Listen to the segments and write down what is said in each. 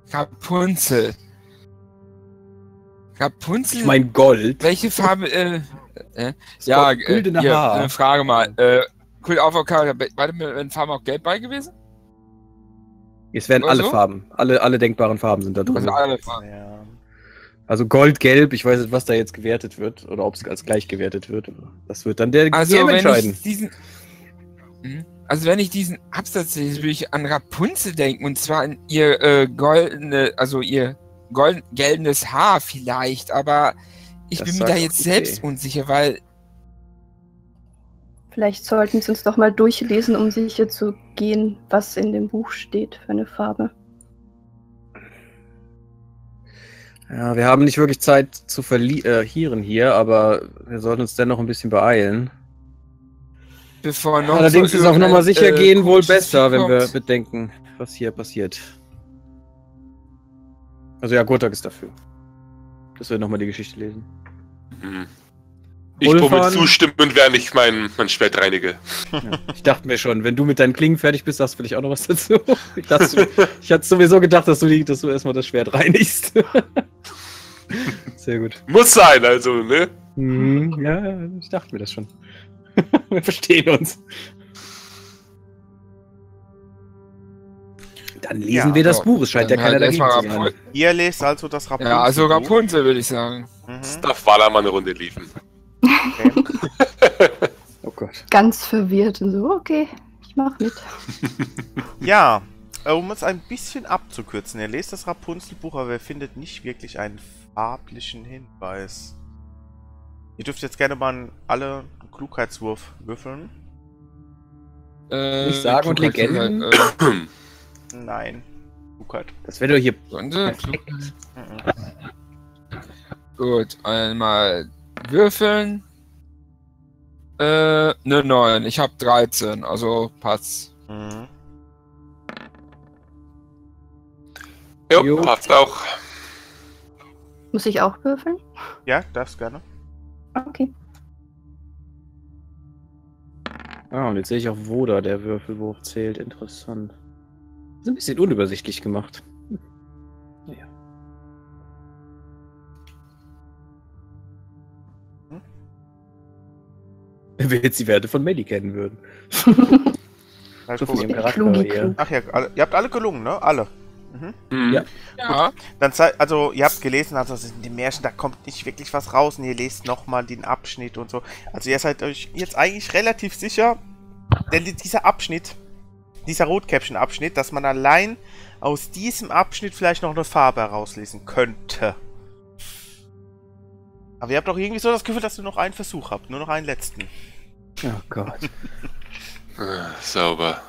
Rapunzel. Rapunzel? Ich mein Gold. Welche Farbe, Ja, güldene Haar. Eine Frage mal. Cool, auf, warte, wenn Farben auch gelb bei gewesen? Es werden Oder alle so? Farben. Alle denkbaren Farben sind da drin. Also alle Farben. Ja. Also Gold, Gelb, ich weiß nicht, was da jetzt gewertet wird. Oder ob es als gleich gewertet wird. Das wird dann der Also GM wenn entscheiden. ich diesen... wenn ich diesen Absatz lese, würde ich an Rapunzel denken. Und zwar an ihr gelbendes Haar vielleicht. Aber ich Das bin mir sagt da auch jetzt die selbst Fee. unsicher, weil... Vielleicht sollten Sie uns doch mal durchlesen, um sicher zu gehen, was in dem Buch steht für eine Farbe. Ja, wir haben nicht wirklich Zeit zu verlieren hier, aber wir sollten uns dennoch ein bisschen beeilen. Bevor noch Allerdings so ist auf Nummer sicher gehen wohl komisches besser, wenn wir kommt. bedenken, was hier passiert. Also ja, Gurtak ist dafür. Dass wir nochmal die Geschichte lesen. Ich brauche Ulfan? zustimmen, während ich mein Schwert reinige. Ja, ich dachte mir schon, wenn du mit deinen Klingen fertig bist, sagst du vielleicht auch noch was dazu. Ich hatte sowieso gedacht, dass du erstmal das Schwert reinigst. Sehr gut. Muss sein, also, ne? Ja, ich dachte mir das schon. Wir verstehen uns. Dann lesen Ja, wir das so. Buch. Es scheint ja Dann keiner halt dagegen erstmal zu sein. Rapunzel. Ihr lest also das Rapunzel. Ja, also Rapunzel würde ich sagen. Mhm. Darf Wala mal eine Runde liefen. Okay. Oh Gott. Ganz verwirrt und so, okay, ich mach mit. Ja, um es ein bisschen abzukürzen, ihr lest das Rapunzelbuch, aber ihr findet nicht wirklich einen farblichen Hinweis. Ihr dürft jetzt gerne mal alle einen Klugheitswurf würfeln. Nicht Sagen und Legenden? Nein. Klugheit. Das wäre doch hier. Perfekt. Mhm. Gut, einmal würfeln. Ne 9. Ich habe 13, also passt. Mhm. Jo, Jo. passt auch. Muss ich auch würfeln? Ja, darfst gerne. Okay. Ah, und jetzt sehe ich auch, wo da der Würfelwurf zählt. Interessant. Das ist ein bisschen unübersichtlich gemacht. Naja. Wenn wir jetzt die Werte von Melly kennen würden. Alles So gut. viel im Charakter Klugi, hier. klug. Ach ja, ihr habt alle gelungen, ne? Alle. Mhm. Ja. Ja. Dann also ihr habt gelesen, also in den Märchen, da kommt nicht wirklich was raus und ihr lest nochmal den Abschnitt und so. Also ihr seid euch jetzt eigentlich relativ sicher, denn dieser Abschnitt, dieser Rotkäppchen-Abschnitt, dass man allein aus diesem Abschnitt vielleicht noch eine Farbe herauslesen könnte. Aber ihr habt doch irgendwie so das Gefühl, dass ihr noch einen Versuch habt, nur noch einen letzten. Oh Gott. Sauber.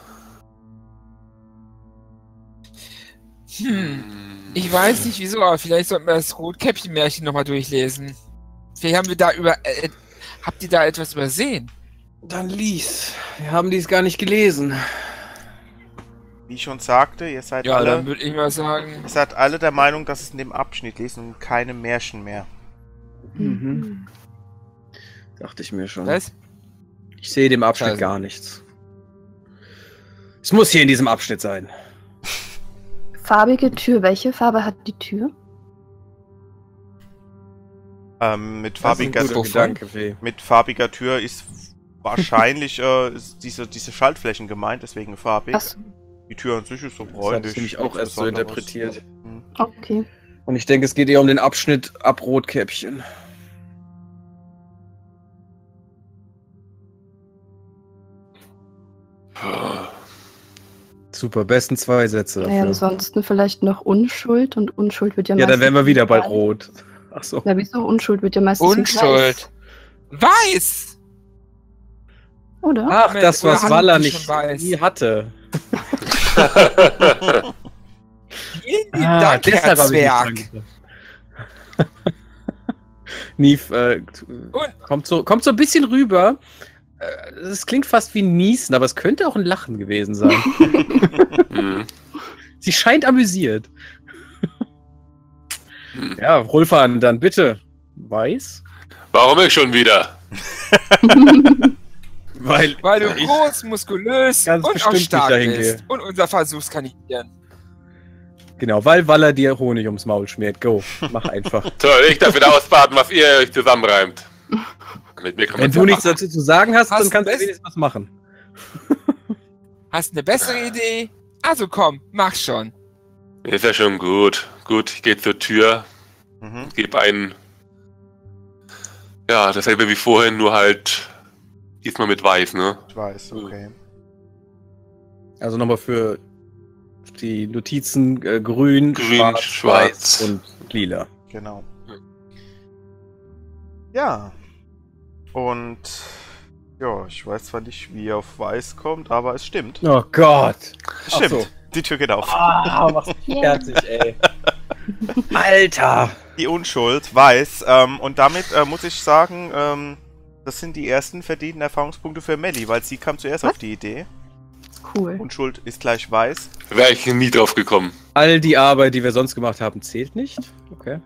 Ich weiß nicht wieso, aber vielleicht sollten wir das Rotkäppchen-Märchen nochmal durchlesen. Vielleicht haben wir da habt ihr da etwas übersehen? Dann lies. Wir haben dies gar nicht gelesen. Wie ich schon sagte, ihr seid Ja, dann alle, würde ich mal sagen. ihr seid alle der Meinung, dass es in dem Abschnitt lesen und keine Märchen mehr. Mhm. Dachte ich mir schon. Was? Ich sehe dem Abschnitt Scheiße. gar nichts. Es muss hier in diesem Abschnitt sein. Farbige Tür. Welche Farbe hat die Tür? Mit Das ist ein farbiger guter Gedanke, Fee. Mit farbiger Tür ist wahrscheinlich ist diese Schaltflächen gemeint, deswegen farbig. Achso, Die Tür an sich ist so Das bräunlich. habe ich nämlich auch erst so Besonderes. interpretiert. Hm. okay. Und ich denke, es geht eher um den Abschnitt ab Rotkäppchen. Super, besten 2 Sätze Naja, dafür. ansonsten vielleicht noch Unschuld und Unschuld wird ja Ja, dann meistens wären wir wieder bei in weiß. Rot. Ach so. Na, wieso? Unschuld wird ja meistens in Unschuld. Weiß! Oder? Ach, das, Oder was haben Walla die nicht schon weiß? nie hatte. Vielen lieben Dank, Herr hab ich nicht Zwerg. dran gedacht. Nief, kommt so ein bisschen rüber. Es klingt fast wie ein Niesen, aber es könnte auch ein Lachen gewesen sein. Hm. Sie scheint amüsiert. Ja, Rolfan, dann bitte. Weiß? Warum ich schon wieder? Weil Weil du groß, muskulös Ganz und auch bestimmt nicht stark dahin bist. gehe. Und unser Versuchskaninchen. Genau, weil Waller dir Honig ums Maul schmiert. Go, mach einfach. Toll, ich darf wieder ausbaden, was ihr euch zusammenreimt. Mit mir kann Wenn man du nichts dazu zu sagen hast, dann Hast kannst du du wenigstens was machen. Hast eine bessere Idee? Also komm, mach schon. Ist ja schon gut. Gut, ich gehe zur Tür, gebe einen. Ja, dasselbe wie vorhin, nur halt diesmal mit Weiß, ne? Ich weiß, okay. Also nochmal für die Notizen grün, Grün, schwarz, weiß schwarz. und lila. Genau. Ja. Und ja, ich weiß zwar nicht, wie er auf Weiß kommt, aber es stimmt. Oh Gott. Es stimmt. Ach so. Die Tür geht auf. Ah, mach's mich fertig, ey. Alter. Die Unschuld, Weiß. Und damit muss ich sagen, das sind die ersten verdienten Erfahrungspunkte für Melli, weil sie kam zuerst auf die Idee. Cool. Unschuld ist gleich Weiß. Wäre ich nie drauf gekommen. All die Arbeit, die wir sonst gemacht haben, zählt nicht? Okay.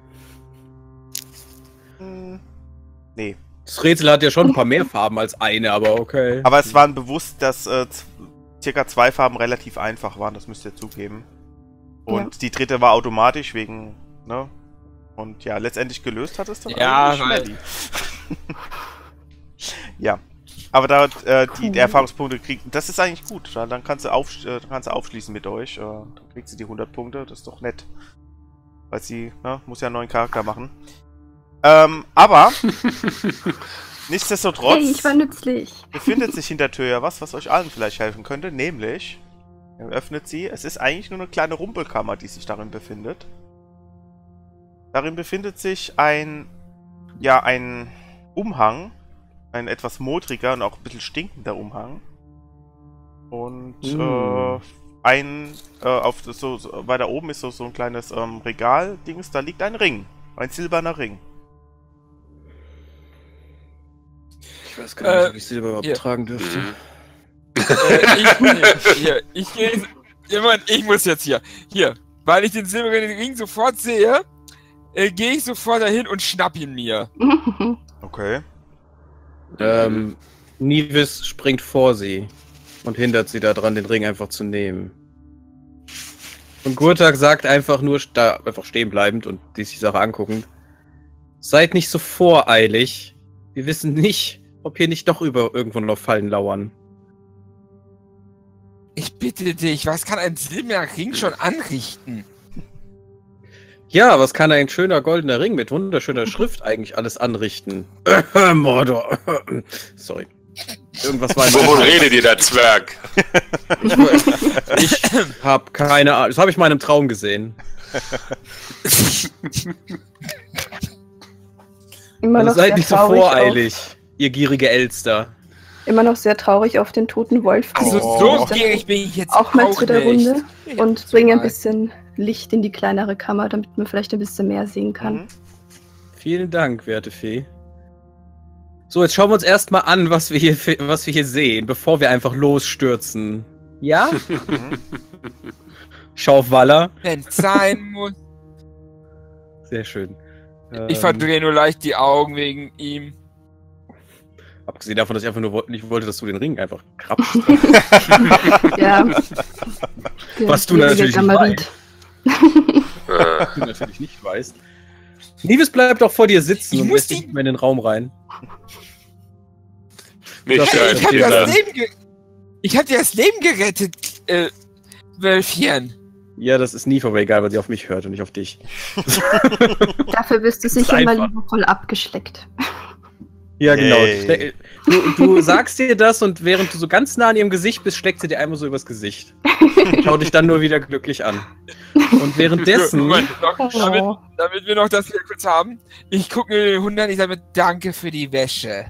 Nee. Das Rätsel hat ja schon ein paar mehr Farben als eine, aber okay. Aber es waren bewusst, dass circa 2 Farben relativ einfach waren, das müsst ihr zugeben. Und die dritte war automatisch wegen, ne? Und ja, letztendlich gelöst hat es dann Ja, eigentlich weil- Melli. Ja. Aber da die Erfahrungspunkte kriegen, das ist eigentlich gut. Dann kannst du aufschließen mit euch. Dann kriegt sie die 100 Punkte, das ist doch nett. Weil sie, ne, muss ja einen neuen Charakter machen. Aber nichtsdestotrotz Hey, ich war nützlich. befindet sich hinter der Tür ja was euch allen vielleicht helfen könnte, nämlich öffnet sie. Es ist eigentlich nur eine kleine Rumpelkammer, die sich darin befindet. Darin befindet sich ein Umhang, ein etwas modriger und auch ein bisschen stinkender Umhang. Und weiter oben ist so ein kleines Regal-Dings, da liegt ein Ring. Ein silberner Ring. Ich weiß gar nicht, ob ich Silber überhaupt hier. tragen dürfte. Ich muss jetzt hier. Hier, weil ich den silbernen Ring sofort sehe, gehe ich sofort dahin und schnapp ihn mir. Okay. Nivis springt vor sie und hindert sie daran, den Ring einfach zu nehmen. Und Gurtag sagt einfach nur, einfach stehen bleibend und die Sache anguckend: Seid nicht so voreilig. Wir wissen nicht, ob hier nicht doch irgendwo noch Fallen lauern. Ich bitte dich, was kann ein silberner Ring schon anrichten? Ja, was kann ein schöner goldener Ring mit wunderschöner Schrift eigentlich alles anrichten? Mordor. Sorry. Irgendwas war in Wovon meinem- redet ihr, der Zwerg? Ich hab keine Ahnung. Das habe ich mal in einem Traum gesehen. Immer Also noch seid sehr nicht so traurig voreilig, ihr gierige Elster. Immer noch sehr traurig auf den toten Wolf. Also Oh. so gierig bin ich jetzt Auch mal zu der nicht. Runde und bringe ein bisschen Licht in die kleinere Kammer, damit man vielleicht ein bisschen mehr sehen kann. Mhm. Vielen Dank, werte Fee. So, jetzt schauen wir uns erstmal an, was wir hier sehen, bevor wir einfach losstürzen. Ja? Schau auf Waller. Wenn's sein muss. Sehr schön. Ich verdrehe nur leicht die Augen wegen ihm. Abgesehen davon, dass ich einfach nur nicht wollte, dass du den Ring einfach krabst. Ja. Was du Der natürlich nicht Gamarit. du natürlich nicht weißt. Nives bleibt auch vor dir sitzen Ich und muss lässt dich nicht mehr in den Raum rein. Nicht Das- schreien, Ich hab dir Kinder. das Leben gerettet, Wölfchen. Ja, das ist Nive aber egal, weil sie auf mich hört und nicht auf dich. Dafür bist du ist sicher mal einfach. liebevoll abgeschleckt. Ja, genau. Yay. Du sagst dir das und während du so ganz nah an ihrem Gesicht bist, schlägt sie dir einmal so übers Gesicht. Schau dich dann nur wieder glücklich an. Und währenddessen... Moment, Oh. damit wir noch das hier kurz haben. Ich gucke mir den Hund an, ich sage danke für die Wäsche.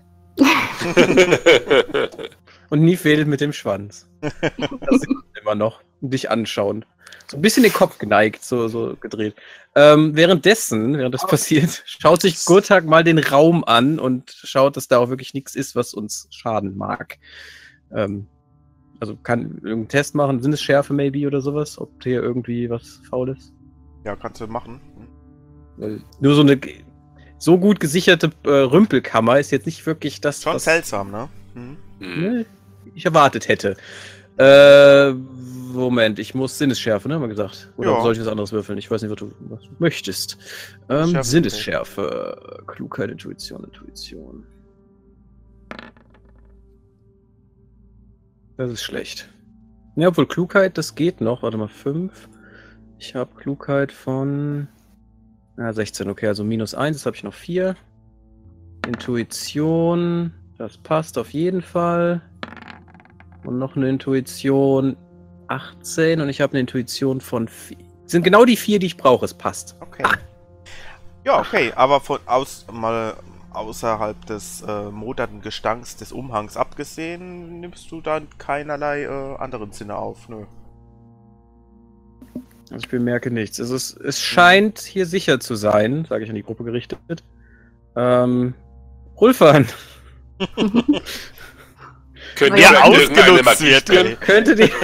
Und Nive wedelt mit dem Schwanz. Das sieht man immer noch. Und dich anschauen. So ein bisschen den Kopf geneigt, so gedreht. Während das passiert, schaut sich Gurtag mal den Raum an und schaut, dass da auch wirklich nichts ist, was uns schaden mag. Also kann irgendeinen Test machen, Sinnesschärfe maybe oder sowas, ob hier irgendwie was faul ist. Ja, kannst du machen. Weil nur so eine so gut gesicherte Rümpelkammer ist jetzt nicht wirklich das, Schon was seltsam, ne? Mhm. Hm. ich erwartet hätte. Moment, ich muss Sinnesschärfe, ne? Haben wir gesagt. Oder Ja. soll ich was anderes würfeln? Ich weiß nicht, was du möchtest. Schärfe. Sinnesschärfe. Klugheit, Intuition. Das ist schlecht. Ja, obwohl Klugheit, das geht noch. Warte mal, 5. Ich habe Klugheit von 16, okay, also -1, jetzt habe ich noch 4. Intuition, das passt auf jeden Fall. Und noch eine Intuition 18 und ich habe eine Intuition von 4. Sind genau die 4, die ich brauche, es passt. Okay. Ja, okay, aber mal außerhalb des modernen Gestanks des Umhangs abgesehen, nimmst du dann keinerlei anderen Sinne auf, nö. Also ich bemerke nichts. Es scheint hier sicher zu sein, sage ich an die Gruppe gerichtet. Rulfan. Könnt Ja, ihr irgendeine ausgenutzt Magie wird, spüren? ey. Könntet ihr...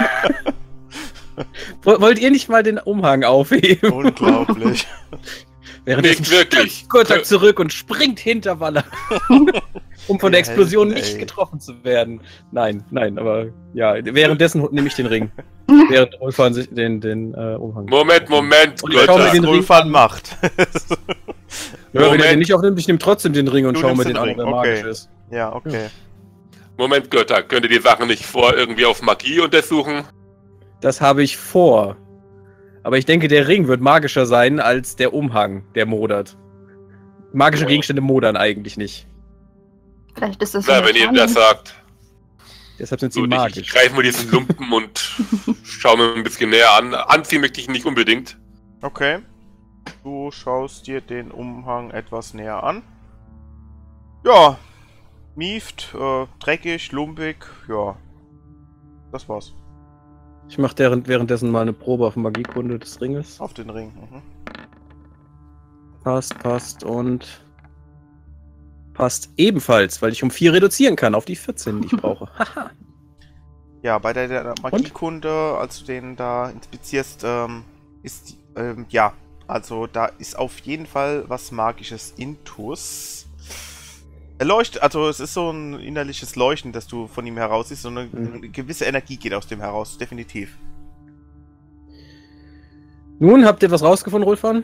Wollt ihr nicht mal den Umhang aufheben? Unglaublich. Nicht wirklich. Gurtak zurück und springt hinter Waller. Um von der Explosion nicht getroffen zu werden. Nein, aber ja, währenddessen nehme ich den Ring. Während Rulfan sich den Umhang. Moment, Und ich schau mir Götter. den Ring Rulfan macht. Ja, wenn er Moment. den nicht aufnimmt, ich nehme trotzdem den Ring und Du schau mir nimmst den den an, Ring, ob er okay. magisch ist. Ja, okay. Moment, Götter. Könnt ihr die Sachen nicht irgendwie auf Magie untersuchen? Das habe ich vor. Aber ich denke, der Ring wird magischer sein als der Umhang, der modert. Magische Gegenstände modern eigentlich nicht. Vielleicht ist das Na, eine wenn ihr Tarnung. das sagt. Deshalb sind sie Gut, ich magisch. greife mir diesen Lumpen und schaue mir ein bisschen näher an. Anziehen möchte ich ihn nicht unbedingt. Okay. Du schaust dir den Umhang etwas näher an. Ja. Mieft, dreckig, lumpig, ja. Das war's. Ich mache währenddessen mal eine Probe auf Magiekunde des Ringes. Auf den Ring. Mhm. Passt und passt ebenfalls, weil ich um 4 reduzieren kann auf die 14, die ich brauche. Haha. Ja, bei der Magiekunde, als du den da inspizierst, ist, ja, also da ist auf jeden Fall was Magisches Intus. Er leuchtet, also es ist so ein innerliches Leuchten, das du von ihm heraus siehst, so eine gewisse Energie geht aus dem heraus, definitiv. Nun, habt ihr was rausgefunden, Rulfan?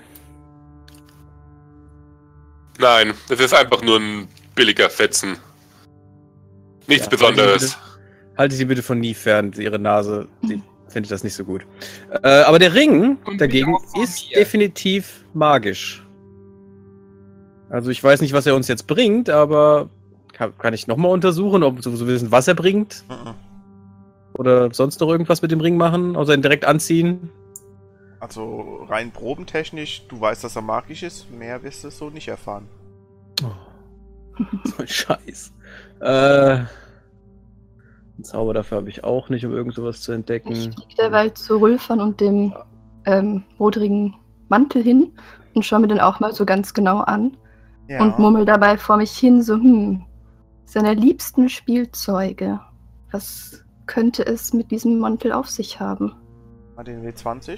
Nein, das ist einfach nur ein billiger Fetzen. Nichts Ja, Besonderes. Halte sie bitte von nie fern, ihre Nase, die findet das nicht so gut. Aber der Ring Und dagegen auch von ist mir. definitiv magisch. Also ich weiß nicht, was er uns jetzt bringt, aber kann ich nochmal untersuchen, ob wir so wissen, was er bringt? Mhm. Oder sonst noch irgendwas mit dem Ring machen, außer ihn direkt anziehen? Also rein probentechnisch, du weißt, dass er magisch ist, mehr wirst du so nicht erfahren. So ein Scheiß. Einen Zauber dafür habe ich auch nicht, um irgend sowas zu Ich entdecken. fliege derweil zu Rulfan und dem modrigen Mantel hin und schaue mir den auch mal so ganz genau an Ja. und murmel dabei vor mich hin so, seine liebsten Spielzeuge. Was könnte es mit diesem Mantel auf sich haben? Mal den W20.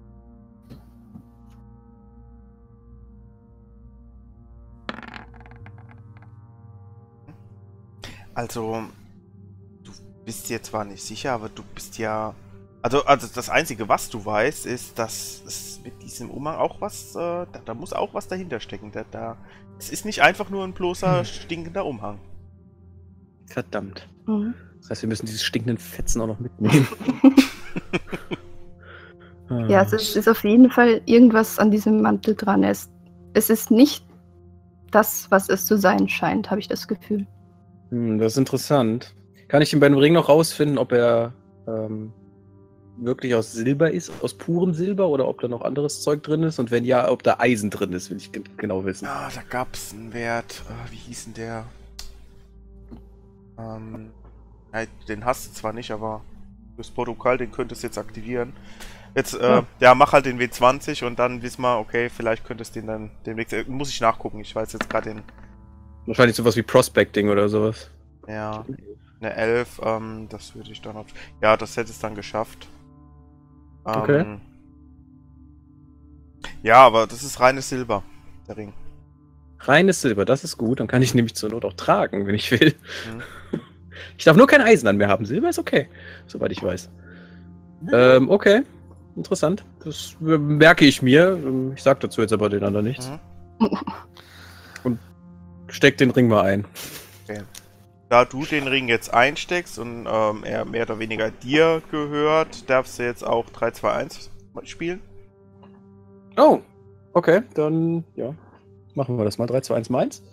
Also, du bist dir zwar nicht sicher, aber du bist ja... Also das Einzige, was du weißt, ist, dass es mit diesem Umhang auch was... da muss auch was dahinter stecken. Es ist nicht einfach nur ein bloßer stinkender Umhang. Verdammt. Mhm. Das heißt, wir müssen diese stinkenden Fetzen auch noch mitnehmen. Ja, es ist auf jeden Fall irgendwas an diesem Mantel dran. Es ist nicht das, was es zu sein scheint, habe ich das Gefühl. Das ist interessant. Kann ich ihn bei dem Ring noch rausfinden, ob er wirklich aus Silber ist, aus purem Silber, oder ob da noch anderes Zeug drin ist? Und wenn ja, ob da Eisen drin ist, will ich genau wissen. Ah, da gab's einen Wert. Wie hieß denn der? Ja, den hast du zwar nicht, aber das Protokoll, den könntest du jetzt aktivieren. Jetzt, ja, mach halt den W20 und dann wissen wir, okay, vielleicht könntest du den dann demnächst. Muss ich nachgucken, ich weiß jetzt gerade den. Wahrscheinlich sowas wie Prospecting oder sowas. Ja, eine 11, das würde ich dann auf. Ja, das hätte es dann geschafft. Okay. Ja, aber das ist reines Silber, der Ring. Reines Silber, das ist gut. Dann kann ich nämlich zur Not auch tragen, wenn ich will. Ich darf nur kein Eisen an mir haben. Silber ist okay, soweit ich weiß. Okay. Interessant. Das merke ich mir. Ich sag dazu jetzt aber den anderen nichts. Und steck den Ring mal ein. Okay. Da du den Ring jetzt einsteckst und er mehr oder weniger dir gehört, darfst du jetzt auch 3, 2, 1 spielen. Oh, okay. Dann, ja. Machen wir das mal. 3, 2, 1, meins.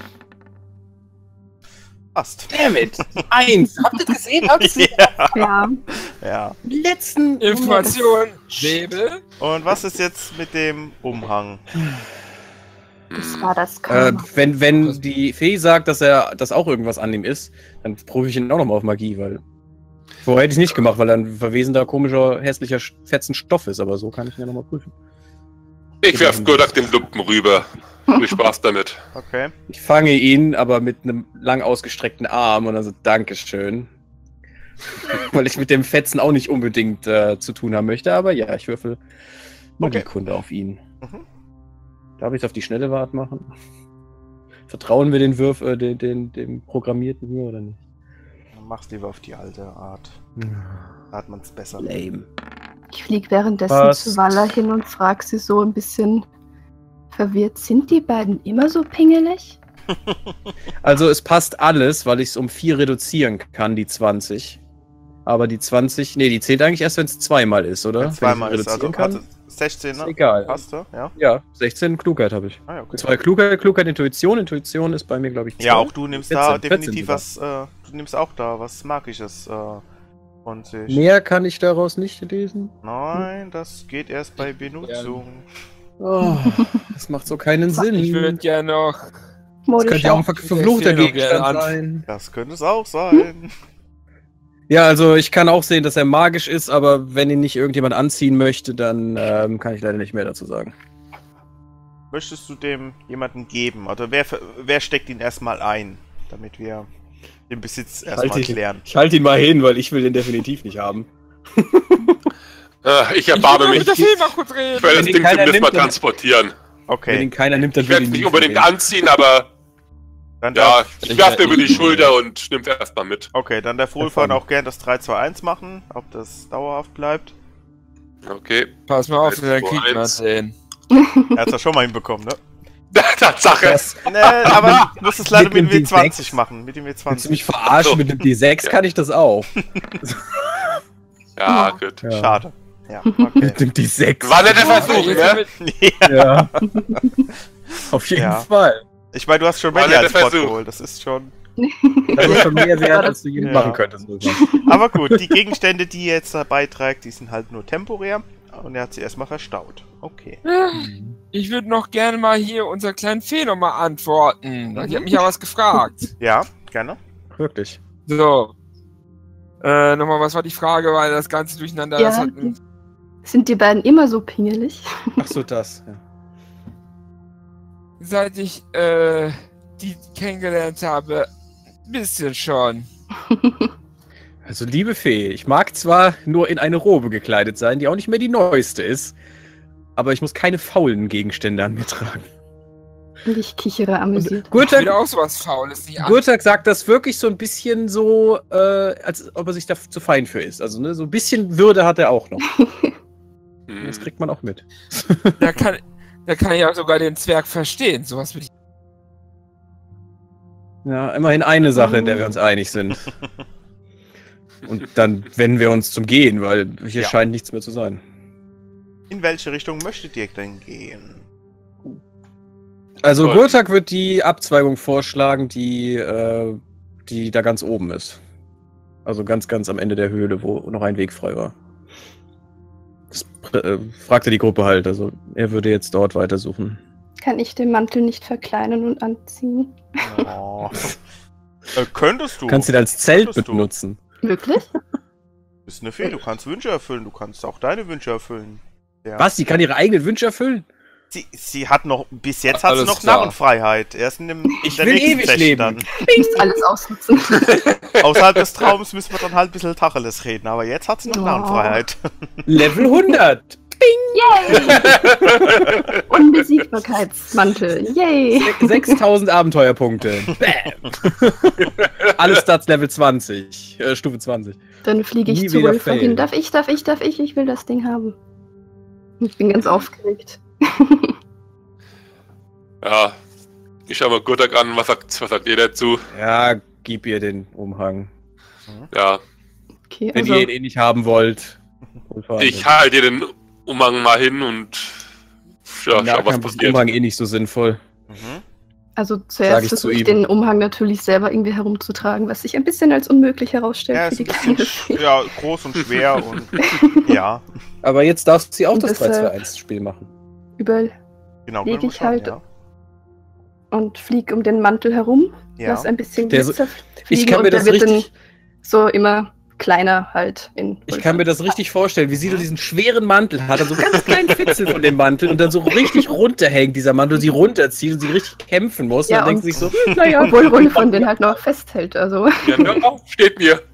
Passt. Damn it! 1! Habt ihr das gesehen? Habt ihr das gesehen? Ja. Ja. Letzten Information. Nebel. Und was ist jetzt mit dem Umhang? Das war das Karma. Wenn die Fee sagt, dass auch irgendwas an ihm ist, dann prüfe ich ihn auch nochmal auf Magie, weil vorher hätte ich es nicht gemacht, weil er ein verwesender, komischer, hässlicher fetzen Stoff ist, aber so kann ich ihn ja nochmal prüfen. Ich werf Gurdak den Lumpen rüber. Viel Spaß damit. Okay. Ich fange ihn aber mit einem lang ausgestreckten Arm und dann so, Dankeschön. Weil ich mit dem Fetzen auch nicht unbedingt zu tun haben möchte, aber ja, ich würfel Magiekunde auf ihn. Darf ich es auf die schnelle Wart machen? Vertrauen wir dem Programmierten hier oder nicht? Mach's lieber auf die alte Art. Da hat man's besser. Lame. Ich fliege währenddessen zu Walla hin und frage sie so ein bisschen verwirrt, sind die beiden immer so pingelig? Also es passt alles, weil ich es um 4 reduzieren kann, die 20. Aber die 20, nee, die zählt eigentlich erst, wenn es zweimal ist, oder? Wenn zweimal ist, also also 16, ne? Egal. Passt du? Ja? Ja, 16 Klugheit habe ich. Ah, ja, okay. 2 Klugheit, Intuition. Intuition ist bei mir, glaube ich, 12. Ja, auch du nimmst 14, da definitiv 14 was, du nimmst auch da was Magisches von sich. Mehr kann ich daraus nicht lesen. Nein, das geht erst bei Benutzung. Oh, das macht so keinen Sinn. Ich würde gerne noch. Das könnte ja auch ein verfluchter Ich will noch Gegenstand gerne sein. Das könnte es auch sein. Ja, also ich kann auch sehen, dass er magisch ist, aber wenn ihn nicht irgendjemand anziehen möchte, dann kann ich leider nicht mehr dazu sagen. Möchtest du dem jemanden geben? Oder wer steckt ihn erstmal ein, damit wir den Besitz erstmal klären? Ich halte ihn mal hin, weil ich will den definitiv nicht haben. Ich erbarme mich. Mit der Fee mal kurz reden. Ich will das Wenn ihn Ding keiner zumindest mal nimmt, dann- transportieren. Wenn Okay, ihn keiner nimmt, dann Ich werde will es ich nicht unbedingt anziehen, aber dann ja, darf, ich werfe mir über die Schulter und nimm's erstmal mit. okay, dann darf Wohlfahren auch gern das 3, 2, 1 machen, ob das dauerhaft bleibt. Okay. Pass mal auf, 3, dann 2, kriegt man 1. den. Er hat's ja schon mal hinbekommen, ne? Tatsache. Nee, aber du musst es leider mit dem Mit dem W20 D6 machen. Mit dem Willst du W20. mich verarschen? So. Mit dem D6 kann ich das auch. Ja, gut. Ja. Schade. Ja, okay. Mit dem D6. War nicht der Versuch, ne? Ja. Auf jeden Ja. Fall. Ich meine, du hast schon War Melly nicht als der Bot Versuch. geholt. Das ist schon... Das ist schon mehr wert, als du je Ja. machen könntest. muss ich sagen. Aber gut, die Gegenstände, die er jetzt dabei trägt, die sind halt nur temporär. Und er hat sie erstmal verstaut. Okay. Ich würde noch gerne mal hier unserer kleinen Fee nochmal antworten. Die hat mich ja was gefragt. Ja, gerne. Wirklich. So. Nochmal, was war die Frage, weil das Ganze durcheinander Ja, das hat, sind die beiden immer so pingelig? Ach so, das. Ja. seit ich die kennengelernt habe, ein bisschen schon. Also, liebe Fee, ich mag zwar nur in eine Robe gekleidet sein, die auch nicht mehr die neueste ist, aber ich muss keine faulen Gegenstände an mir tragen. Und ich kichere amüsiert. Wieder auch sowas Faules, nicht an. Gurtak sagt das wirklich so ein bisschen so, als ob er sich da zu fein für ist. Also, ne, so ein bisschen Würde hat er auch noch. Das kriegt man auch mit. Da kann ich auch sogar den Zwerg verstehen. Sowas würde ich. Ja, immerhin eine Sache, in der wir uns einig sind. Und dann wenden wir uns zum Gehen, weil hier Ja. scheint nichts mehr zu sein. In welche Richtung möchtet ihr denn gehen? Also Toll. Gurtak wird die Abzweigung vorschlagen, die da ganz oben ist. Also ganz, ganz am Ende der Höhle, wo noch ein Weg frei war. Das fragte die Gruppe halt, also er würde jetzt dort weitersuchen. Kann ich den Mantel nicht verkleinern und anziehen? Oh. Könntest du. Kannst du ihn als Zelt Könntest du. benutzen. Wirklich? Du bist eine Fee, du kannst Wünsche erfüllen. Du kannst auch deine Wünsche erfüllen. Ja. Was? Sie kann ihre eigenen Wünsche erfüllen? Sie hat noch, bis jetzt hat sie Alles noch klar. Narrenfreiheit. Erst in Ich der will nächsten ewig Session leben. dann. Nicht alles ausnutzen. Außerhalb des Traums müssen wir dann halt ein bisschen Tacheles reden, aber jetzt hat sie noch Oh. Narrenfreiheit. Level 100! Yay! Unbesiegbarkeitsmantel. Yay! 6000 Abenteuerpunkte. Bam! Alle Stats Level 20, Stufe 20. Dann fliege ich Nie zu wieder Wolfgang hin. failen. Darf ich? Ich will das Ding haben. Ich bin ganz aufgeregt. Ja, ich schau mal Gurtak an, was sagt ihr dazu? Ja, gib ihr den Umhang. Ja, Okay, Wenn also, ihr ihn eh nicht haben wollt. ich halte dir den Umhang mal hin und ja, schau, was ist passiert. Umhang eh nicht so sinnvoll. Mhm. also Sag zuerst ich zu versuche ich ihm. den Umhang natürlich selber irgendwie herumzutragen, was sich ein bisschen als unmöglich herausstellt Ja, für ist die ein bisschen kleine Fee. ja, groß und schwer und ja, Aber jetzt darfst sie auch Und das deshalb- 3-2-1-Spiel machen. Überall genau. Leg können wir ich schauen, halt- ja. und flieg um den Mantel herum. Ja. Lass ein bisschen Der Glitzer Ich fliegen kann mir und der das wird dann richtig, so immer kleiner halt in ich kann mir das richtig vorstellen, wie sie so diesen schweren Mantel hat, also ganz kleinen Fitzel von dem Mantel und dann so richtig runterhängt, dieser Mantel, und sie runterzieht und sie richtig kämpfen muss. Ja, und dann denkt und- sie sich so, naja, obwohl Rolfon den halt noch festhält. Also Ja, steht mir.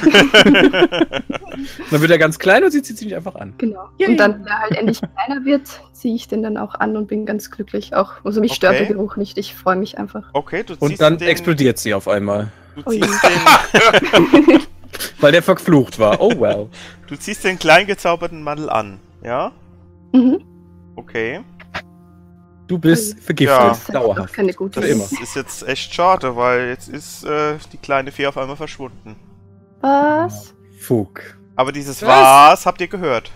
dann wird er ganz klein und sie zieht sich einfach an. genau. Und dann, wenn er halt endlich kleiner wird, ziehe ich den dann auch an und bin ganz glücklich. Auch, also mich stört Okay. der Geruch nicht. Ich freue mich einfach. Okay, du Und ziehst dann den, explodiert sie auf einmal, du Ui. ziehst den, weil der verflucht war. Oh wow. du ziehst den klein gezauberten Mantel an, ja? Mhm. Okay. Du bist vergiftet, Ja. Das ist halt auch dauerhaft. keine gute Das Für immer. ist jetzt echt schade, weil jetzt ist die kleine Fee auf einmal verschwunden. Was? Fug. Aber dieses Was? Was habt ihr gehört?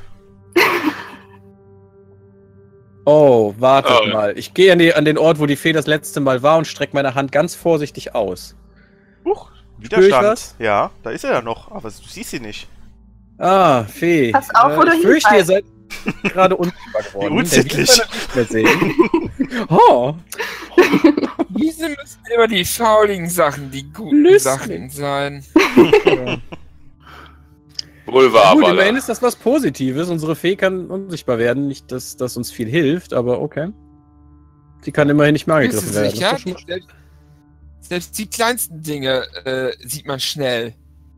Oh, wartet Oh. mal. Ich gehe an den Ort, wo die Fee das letzte Mal war und strecke meine Hand ganz vorsichtig aus. Huch, Spür ich Widerstand. was? Ja, da ist er ja noch, aber du siehst sie nicht. Ah, Fee. Pass auf, wo du ich fürchte, ihr hinfällst. seid gerade unsichtbar geworden. Wie unsittlich. Der Wiesbadener nicht mehr sehen. Oh, Diese müssen immer die fauligen Sachen, die guten Lüstling. Sachen sein. ja. Wohl wahr, Gut, aber immerhin ist das was Positives. Unsere Fee kann unsichtbar werden. Nicht, dass das uns viel hilft, aber okay. Sie kann immerhin nicht mehr Bist du angegriffen werden. Das sicher? ist doch schon mal- Selbst die kleinsten Dinge sieht man schnell.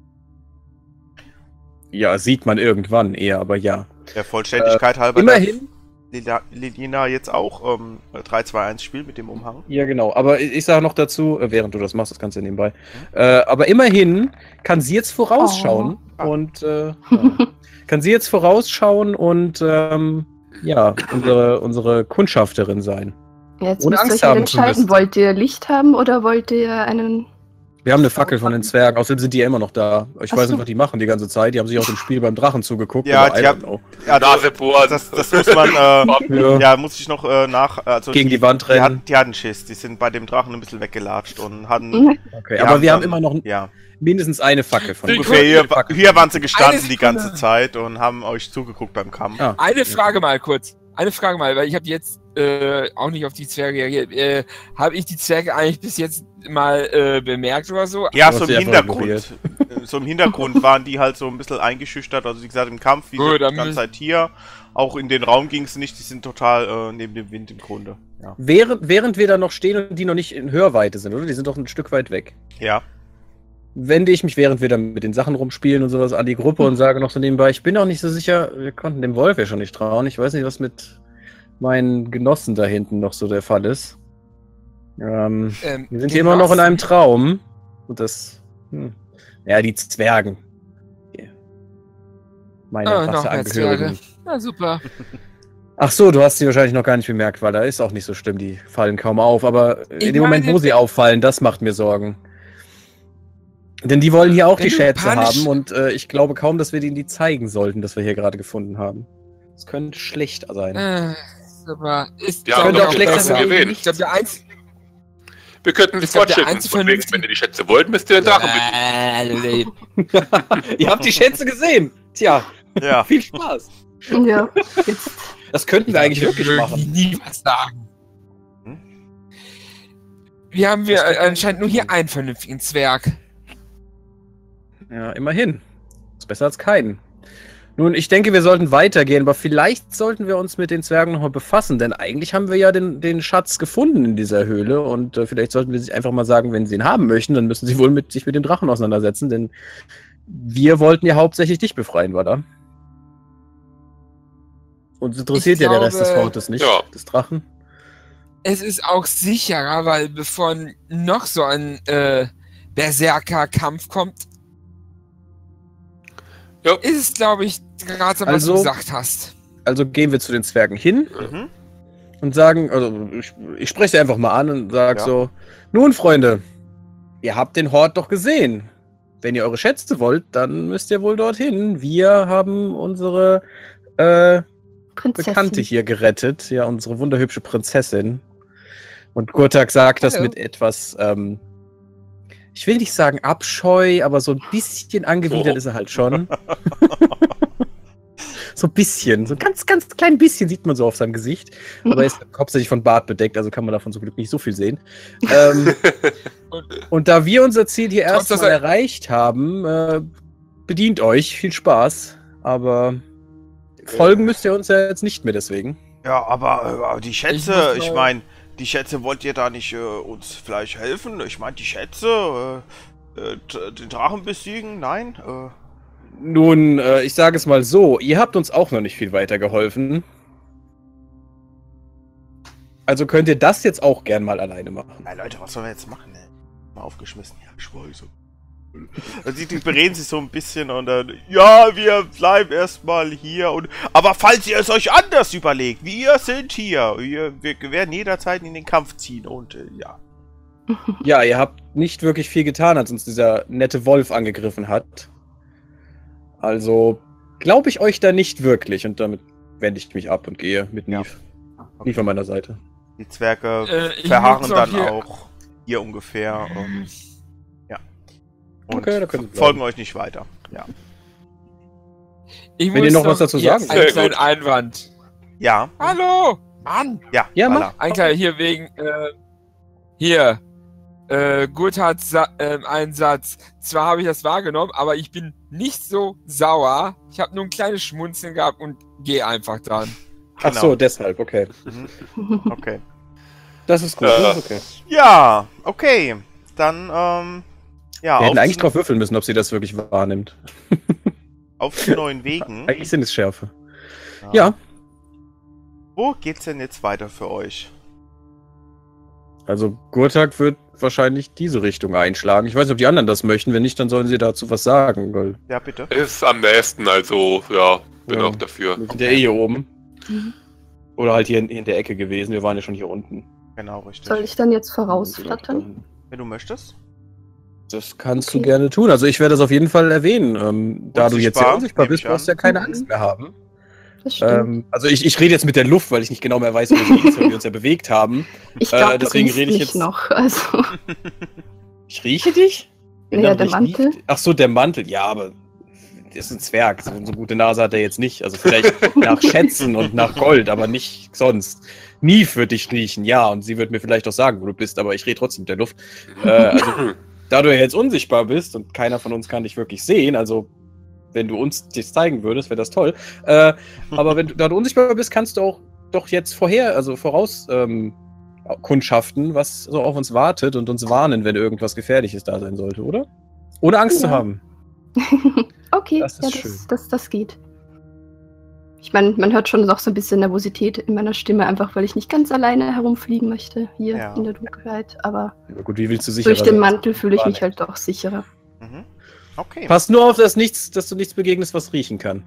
Ja, sieht man irgendwann eher, aber ja. Der Vollständigkeit halber Immerhin. darf Lilina jetzt auch 3-2-1 spielt mit dem Umhang. Ja, genau. Aber ich sage noch dazu, während du das machst, das kannst du ja nebenbei. Aber immerhin kann sie jetzt vorausschauen und kann sie jetzt vorausschauen und ja, unsere Kundschafterin sein. Jetzt Ohne müsst ihr Angst euch haben zu entscheiden. müssen. Wollt ihr Licht haben oder wollt ihr einen... Wir haben eine Fackel von den Zwergen, außerdem sind die ja immer noch da. Ich Ach weiß so. nicht, was die machen die ganze Zeit. Die haben sich auch im Spiel beim Drachen zugeguckt. Ja, aber I die don't haben- know. Ja, Nase bohren. das muss man, Ja. ja, muss ich noch also Gegen die Wand rennen. die hatten Schiss, die sind bei dem Drachen ein bisschen weggelatscht und hatten, Mhm. Okay, Ja, aber wir haben dann- immer noch ja, mindestens eine Fackel von Willkommen. ungefähr hier waren sie gestanden Eine die ganze Sekunde. Zeit und haben euch zugeguckt beim Kampf. Ah, Eine Frage mal kurz. Eine Frage mal, weil ich habe jetzt auch nicht auf die Zwerge reagiert. Habe ich die Zwerge eigentlich bis jetzt mal bemerkt oder so? Ja, Du so hast im sie einfach Hintergrund. So im Hintergrund waren die halt so ein bisschen eingeschüchtert. Also wie gesagt, im Kampf, wie Gut, die dann ganze müssen- Zeit hier. Auch in den Raum ging es nicht, die sind total neben dem Wind im Grunde. Ja. während wir da noch stehen und die noch nicht in Hörweite sind, oder? Die sind doch ein Stück weit weg. Ja. Wende ich mich, während wir dann mit den Sachen rumspielen und sowas, an die Gruppe und sage noch so nebenbei, ich bin auch nicht so sicher, wir konnten dem Wolf ja schon nicht trauen. Ich weiß nicht, was mit meinen Genossen da hinten noch so der Fall ist. Wir sind hier immer noch in einem Traum. Und das. Ja, die Zwergen. Meine noch mehr Rasseangehörigen. Zwerge. Na super. Ach so, du hast sie wahrscheinlich noch gar nicht bemerkt, weil da ist auch nicht so schlimm, die fallen kaum auf. Aber in Ich dem Moment, meine- wo sie auffallen, das macht mir Sorgen. Denn die wollen hier auch Wenn die du Schätze panisch- haben und ich glaube kaum, dass wir denen die zeigen sollten, dass wir hier gerade gefunden haben. Das könnte schlecht sein. Super. Ist Ja, könnte aber auch doch schlecht besser sein. reden. Ich glaube, der einzige. Wir könnten Ich glaub, der fortschritten. einzige Von wegen, vernünftige- wenn ihr die Schätze wollt, müsst ihr den Drachen bitten. Ihr habt die Schätze gesehen. Tja, Ja. viel Spaß. Ja, jetzt... Das könnten wir eigentlich wirklich machen. Nie was sagen. Hm? Wir haben anscheinend nur hier einen vernünftigen Zwerg. Ja, immerhin. Ist besser als keinen. Nun, ich denke, wir sollten weitergehen, aber vielleicht sollten wir uns mit den Zwergen nochmal befassen, denn eigentlich haben wir ja den Schatz gefunden in dieser Höhle und vielleicht sollten wir sich einfach mal sagen, wenn sie ihn haben möchten, dann müssen sie wohl sich mit dem Drachen auseinandersetzen, denn wir wollten ja hauptsächlich dich befreien, war da? Uns interessiert Ich ja der Rest des glaube- Fortes nicht, Ja. des Drachen. Es ist auch sicherer, weil bevor noch so ein Berserker-Kampf kommt, Jo. ist es, glaube ich, gerade was du gesagt hast. Also gehen wir zu den Zwergen hin Mhm. und sagen, also ich spreche sie einfach mal an und sage Ja. so, nun Freunde, ihr habt den Hort doch gesehen. Wenn ihr eure Schätze wollt, dann müsst ihr wohl dorthin. Wir haben unsere Prinzessin. Bekannte hier gerettet, ja, unsere wunderhübsche Prinzessin. Und Gurtak sagt das Hallo. mit etwas, ich will nicht sagen Abscheu, aber so ein bisschen angewidert ist er halt schon. So ein bisschen, so ein ganz, ganz klein bisschen sieht man so auf seinem Gesicht. Aber er ist hauptsächlich von Bart bedeckt, also kann man davon zum Glück nicht so viel sehen. Und da wir unser Ziel hier Trotz, dass erstmal er- erreicht haben, bedient euch, viel Spaß. Aber folgen müsst ihr uns ja jetzt nicht mehr deswegen. Ja, aber die Schätze, muss ich mal- meine, die Schätze, wollt ihr da nicht uns vielleicht helfen? Ich meine, die Schätze, den Drachen besiegen? Nein? Nun, ich sage es mal so, ihr habt uns auch noch nicht viel weitergeholfen. Also könnt ihr das jetzt auch gern mal alleine machen. Na Leute, was sollen wir jetzt machen, ey? Mal aufgeschmissen. Ja, ich weiß. Also die bereden sich so ein bisschen und dann, ja, wir bleiben erstmal hier und. Aber falls ihr es euch anders überlegt, wir sind hier. Wir werden jederzeit in den Kampf ziehen und ja. Ja, ihr habt nicht wirklich viel getan, als uns dieser nette Wolf angegriffen hat. Also glaube ich euch da nicht wirklich und damit wende ich mich ab und gehe mit Ja. Neve. Neve an meiner Seite. Die Zwerge Ich verharren muss noch dann hier- auch hier ungefähr. Ja. Und Okay, da können Sie folgen bleiben. euch nicht weiter. Ja. Ich Wenn ihr muss noch was dazu hier sagen einen wollt. kleinen Sehr gut. Einwand. Ja. Hallo! Mann! Ja, Ja, mach. Walla. Ein kleiner hier wegen, Gut hat einen Satz. Zwar habe ich das wahrgenommen, aber ich bin nicht so sauer. Ich habe nur ein kleines Schmunzeln gehabt und gehe einfach dann. Ach so, deshalb, okay. Okay. Das ist gut, Ja. das ist okay. Ja, okay. Dann, ja, Wir hätten eigentlich zu, drauf würfeln müssen, ob sie das wirklich wahrnimmt. auf zu neuen Wegen. Eigentlich sind es Schärfe. Ja, Wo geht's denn jetzt weiter für euch? also Gurtak wird wahrscheinlich diese Richtung einschlagen. Ich weiß nicht, ob die anderen das möchten. Wenn nicht, dann sollen sie dazu was sagen, weil Ja, bitte. Ist am besten, also, ja, bin Ja. auch dafür. wir sind ja eh hier oben. Mhm. Oder halt hier in der Ecke gewesen. Wir waren ja schon hier unten. Genau, richtig. Soll ich dann jetzt vorausflattern? Wenn du möchtest. Das kannst du Okay. gerne tun. Also ich werde das auf jeden Fall erwähnen. Da du jetzt ja Unsichtbar, unsichtbar nehme bist, ich brauchst du ja an. keine Mhm. Angst mehr haben. Das stimmt. Also ich rede jetzt mit der Luft, weil ich nicht genau mehr weiß, wo sie ist, weil wir uns ja bewegt haben. Ich glaube, deswegen du riechst rede ich mich jetzt- noch. Also, Ich rieche dich? Wenn ja, dann der riecht Mantel. Neve- Ach so, der Mantel. Ja, aber das ist ein Zwerg. So eine gute Nase hat er jetzt nicht. Also vielleicht nach Schätzen und nach Gold, aber nicht sonst. Neve wird dich riechen, ja. Und sie wird mir vielleicht auch sagen, wo du bist, aber ich rede trotzdem mit der Luft. Also, da du ja jetzt unsichtbar bist und keiner von uns kann dich wirklich sehen, also wenn du uns das zeigen würdest, wäre das toll. Aber da du unsichtbar bist, kannst du auch doch jetzt voraus kundschaften, was so auf uns wartet und uns warnen, wenn irgendwas Gefährliches da sein sollte, oder? Ohne Angst zu Ja. haben. Okay, Das ist ja, schön. das geht. Ich meine, man hört schon noch so ein bisschen Nervosität in meiner Stimme, einfach weil ich nicht ganz alleine herumfliegen möchte hier Ja. in der Dunkelheit. Aber Aber gut, wie willst du sicher durch den sein? Mantel fühle ich mich Wahrnehmen. halt auch sicherer. Mhm. Okay. Pass nur auf, dass du nichts begegnest, was riechen kann.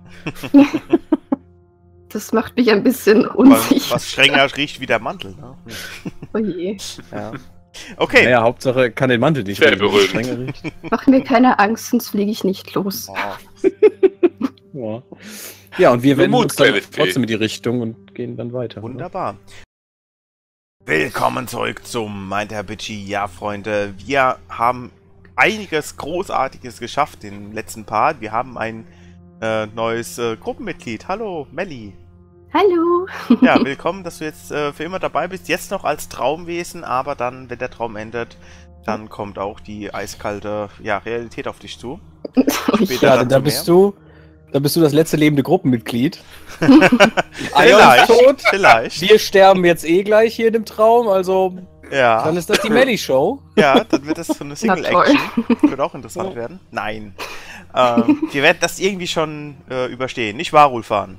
Das macht mich ein bisschen Was, unsicher. was strenger riecht wie der Mantel, ne? Oh je. Ja. Okay. Naja, Hauptsache kann den Mantel nicht Sehr riechen, wenn es beruhigend. strenger riecht. Mach mir keine Angst, sonst fliege ich nicht los. Oh, Ja, und wir Nur wenden Mut, uns dann kleine Fee. trotzdem in die Richtung und gehen dann weiter. wunderbar. Willkommen zurück zum Meint Herr Bitchy. Ja, Freunde, wir haben einiges Großartiges geschafft im letzten Part. Wir haben ein neues Gruppenmitglied. Hallo, Melli. Hallo. Ja, willkommen, dass du jetzt für immer dabei bist. Jetzt noch als Traumwesen, aber dann, wenn der Traum endet, dann kommt auch die eiskalte Realität auf dich zu. Später Ja, dazu da mehr. bist du das letzte lebende Gruppenmitglied. Vielleicht, tot. vielleicht. Wir sterben jetzt eh gleich hier in dem Traum, also Ja. dann ist das die Melly-Show. Ja, dann wird das so eine Single-Action. Wird auch interessant werden. Nein. Wir werden das irgendwie schon überstehen. Nicht wahr, Ulfan?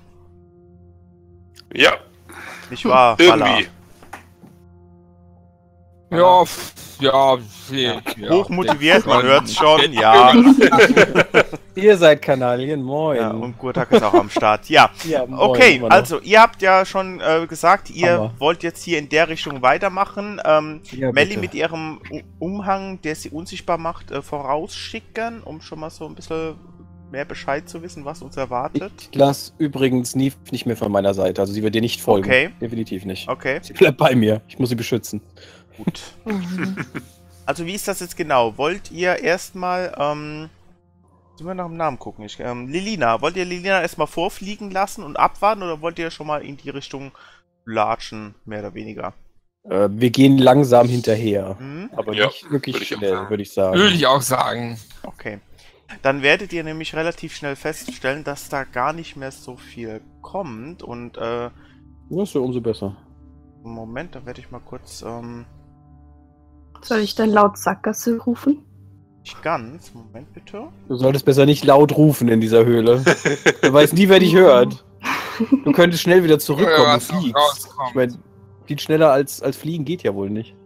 Ja, Nicht wahr, Walla? irgendwie. Ja, Ja, Hochmotiviert, man hört's schon, ja. Ihr seid Kanalien, moin. Ja, und Gurtak ist auch am Start. Ja, Ja, moin, okay, immer noch. also ihr habt ja schon gesagt, ihr Hammer. wollt jetzt hier in der Richtung weitermachen. Ja, Melli bitte. mit ihrem Umhang, der sie unsichtbar macht, vorausschicken, um schon mal so ein bisschen mehr Bescheid zu wissen, was uns erwartet. Ich lasse übrigens Neve nicht mehr von meiner Seite, also sie wird dir nicht folgen. Okay. Definitiv nicht. Okay, Sie bleibt bei mir. Ich muss sie beschützen. gut. Also wie ist das jetzt genau? Wollt ihr erstmal, sollen wir nach dem Namen gucken? Lilina, wollt ihr Lilina erstmal vorfliegen lassen und abwarten oder wollt ihr schon mal in die Richtung latschen, mehr oder weniger? Wir gehen langsam hinterher. Hm? Aber Ja, nicht wirklich würde ich auch schnell, sagen. würde ich sagen. Würde ich auch sagen. Okay. Dann werdet ihr nämlich relativ schnell feststellen, dass da gar nicht mehr so viel kommt und Das ist ja umso besser. Moment, da werde ich mal kurz Soll ich dann laut Sackgasse rufen? nicht ganz, Moment bitte. Du solltest besser nicht laut rufen in dieser Höhle. Du weißt nie, wer dich hört. Du könntest schnell wieder zurückkommen und Was noch fliegst. rauskommt. Ich meine, viel schneller als fliegen geht ja wohl nicht.